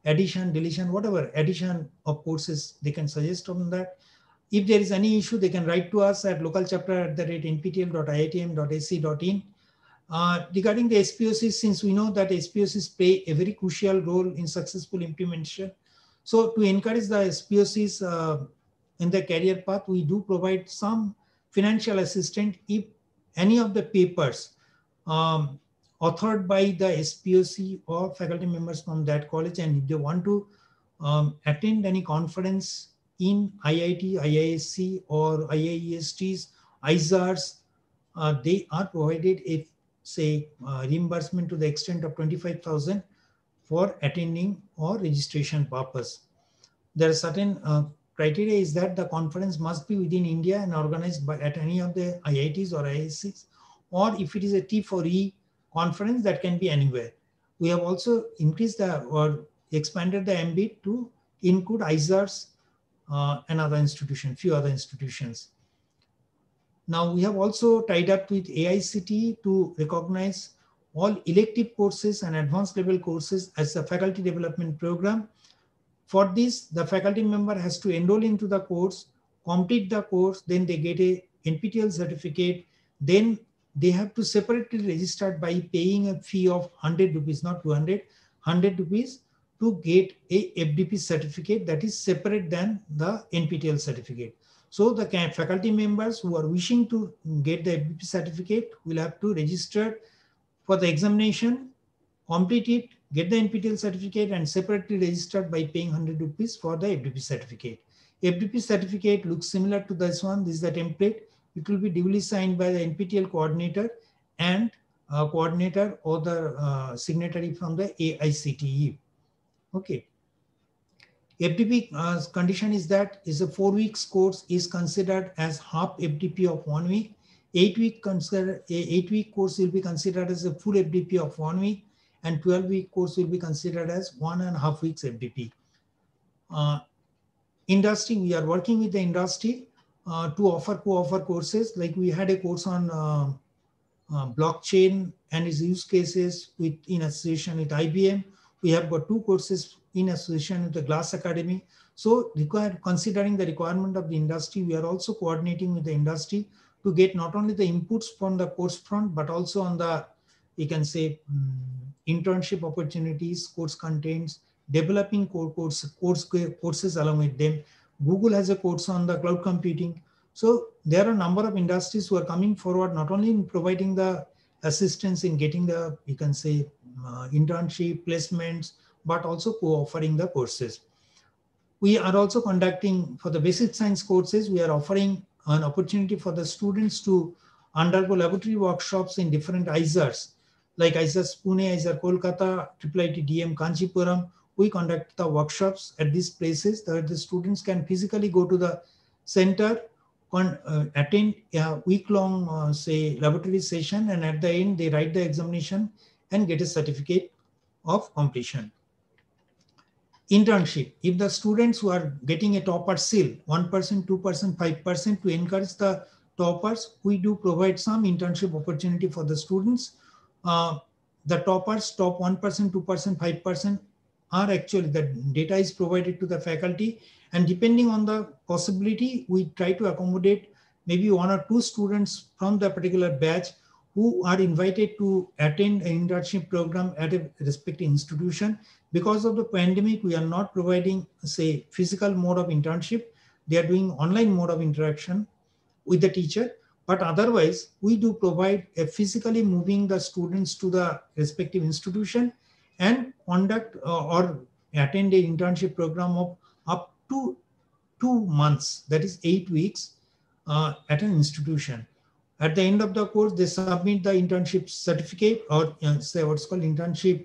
addition, deletion, whatever addition of courses they can suggest on that. If there is any issue, they can write to us at localchapter at the rate n p t l dot i i t m dot a c dot in. Uh, regarding the S P O Cs, since we know that S P O Cs play a very crucial role in successful implementation. So to encourage the S P O Cs uh, in the career path, we do provide some financial assistance if any of the papers um, authored by the S P O C or faculty members from that college, and if they want to um, attend any conference in I I T, I I S C or I I E S Ts, I S A Rs, uh, they are provided a say uh, reimbursement to the extent of twenty-five thousand for attending or registration purpose. There are certain uh, criteria is that the conference must be within India and organized by at any of the I I Ts or I I S Cs, or if it is a T four E conference, that can be anywhere. We have also increased the or expanded the ambit to include I S A Rs uh, and other institutions, few other institutions. Now we have also tied up with A I C T E to recognize all elective courses and advanced level courses as a faculty development program. For this, the faculty member has to enroll into the course, complete the course, then they get a N P T E L certificate, then they have to separately register by paying a fee of one hundred rupees, not two hundred, one hundred rupees to get a F D P certificate that is separate than the N P T E L certificate. So the faculty members who are wishing to get the F D P certificate will have to register for the examination, complete it, get the N P T E L certificate, and separately register by paying one hundred rupees for the F D P certificate. F D P certificate looks similar to this one. This is the template. It will be duly signed by the N P T E L coordinator and uh, coordinator or the uh, signatory from the A I C T E. Okay. F D P uh, condition is that is a four weeks course is considered as half F D P of one week. Eight week consider eight week course will be considered as a full F D P of one week, and twelve week course will be considered as one and a half weeks F D P. Uh, industry, we are working with the industry uh, to offer co-offer courses. Like we had a course on uh, uh, blockchain and its use cases with in association with I B M. We have got two courses in association with the Glass Academy. So required, considering the requirement of the industry, we are also coordinating with the industry to get not only the inputs from the course front, but also on the, you can say, um, internship opportunities, course contents, developing core course, course courses along with them. Google has a course on the cloud computing. So there are a number of industries who are coming forward, not only in providing the assistance in getting the, you can say, uh, internship placements, but also co-offering the courses. We are also conducting for the basic science courses, we are offering an opportunity for the students to undergo laboratory workshops in different I S A Rs, like I S A R Pune, I S A R Kolkata, I I T D M Kanchipuram. We conduct the workshops at these places that the students can physically go to the center, con, uh, attend a week-long, uh, say, laboratory session, and at the end, they write the examination and get a certificate of completion. Internship. If the students who are getting a topper seal, one percent, two percent, five percent, to encourage the toppers, we do provide some internship opportunity for the students. Uh, the toppers, top one percent, two percent, five percent are actually, the data is provided to the faculty, and depending on the possibility, we try to accommodate maybe one or two students from the particular batch who are invited to attend an internship program at a respective institution. Because of the pandemic, we are not providing, say, physical mode of internship. They are doing online mode of interaction with the teacher. But otherwise, we do provide a physically moving the students to the respective institution and conduct uh, or attend an internship program of up to two months, that is eight weeks uh, at an institution. At the end of the course, they submit the internship certificate, or uh, say what's called internship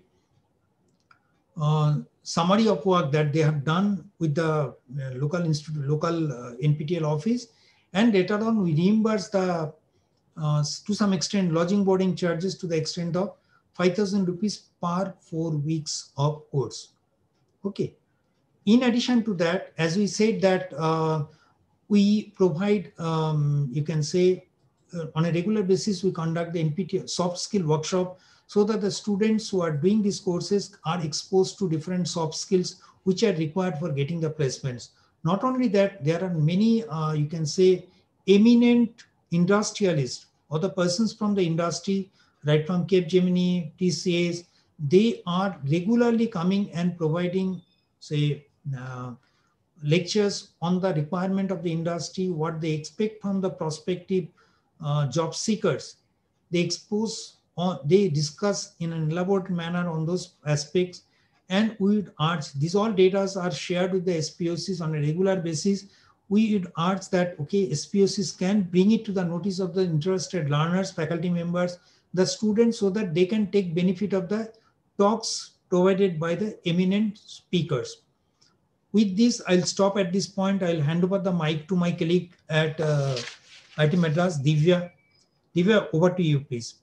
uh, summary of work that they have done with the uh, local institute, local uh, N P T E L office, and later on we reimburse the uh, to some extent lodging boarding charges to the extent of five thousand rupees per four weeks of course. Okay. In addition to that, as we said that uh, we provide, um, you can say, uh, on a regular basis, we conduct the N P T E L soft skill workshop. so that the students who are doing these courses are exposed to different soft skills which are required for getting the placements. Not only that, there are many, uh, you can say, eminent industrialists or the persons from the industry, right from Capgemini, T C S, they are regularly coming and providing, say, uh, lectures on the requirement of the industry, what they expect from the prospective uh, job seekers. They expose, on, they discuss in an elaborate manner on those aspects, and we would urge, these all data are shared with the S P O Cs on a regular basis. We would urge that, okay, S P O Cs can bring it to the notice of the interested learners, faculty members, the students, so that they can take benefit of the talks provided by the eminent speakers. With this, I'll stop at this point. I'll hand over the mic to my colleague at uh, I I T Madras, Divya. Divya, over to you, please.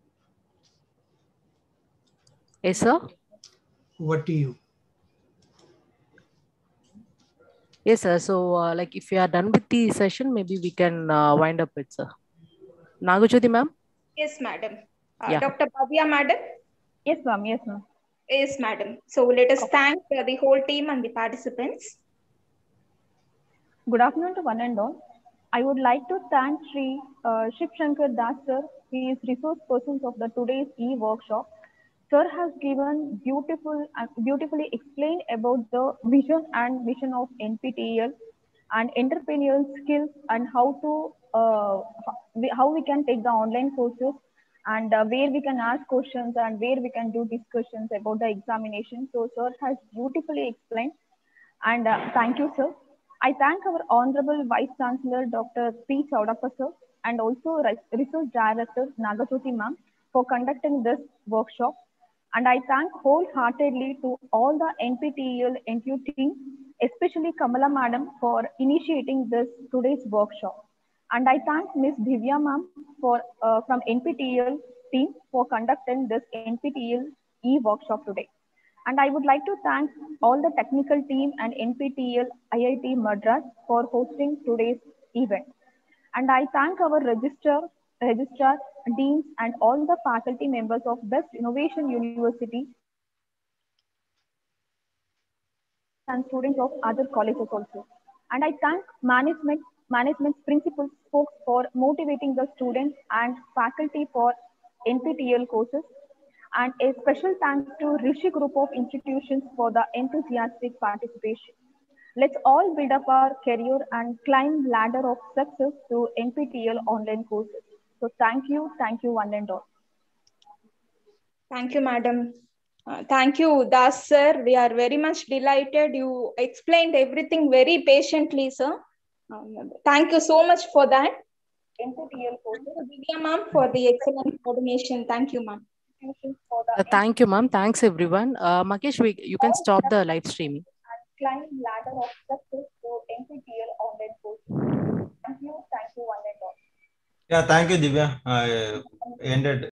Yes, sir. Over to you. Yes, sir. So, uh, like, if you are done with the session, maybe we can uh, wind up it, sir. Nagajyoti, ma'am? Yes, madam. Uh, Yeah. Doctor Bhavya, madam? Yes, ma'am. Yes, ma'am. Yes, madam. So let us thank uh, the whole team and the participants. Good afternoon to one and all. I would like to thank Sri uh, Shiv Shankar Das sir. He is resource person of the today's e-workshop. Sir has given beautiful and beautifully explained about the vision and mission of N P T E L and entrepreneurial skills and how to uh, how we can take the online courses and uh, where we can ask questions and where we can do discussions about the examination. So sir has beautifully explained, and uh, thank you, sir. I thank our Honorable Vice Chancellor Doctor P. Chaudappa sir and also Resource Director Nagajyoti ma'am for conducting this workshop. And I thank wholeheartedly to all the N P T E L N T U team, especially Kamala madam for initiating this today's workshop. And I thank Miz Divya ma'am for uh, from N P T E L team for conducting this N P T E L e-workshop today. And I would like to thank all the technical team and N P T E L I I T Madras for hosting today's event. And I thank our registrar, registrar, deans, and all the faculty members of Best Innovation University and students of other colleges also. And I thank management, management's principal folks for motivating the students and faculty for N P T E L courses. And a special thanks to Rishi Group of Institutions for the enthusiastic participation. Let's all build up our career and climb ladder of success through N P T E L online courses. So thank you, thank you one and all. Thank you, madam. Uh, thank you, Das sir. We are very much delighted. You explained everything very patiently, sir. Um, thank you so much for that. N P T E L courses. Divya ma'am for the excellent coordination. Thank you, ma'am. Uh, thank you, ma'am. Thanks, everyone. Uh, Makesh, we, you can stop the live streaming. Climb ladder of success through N P T E L online courses. Thank you, thank you one and all. Yeah, thank you, Divya. I ended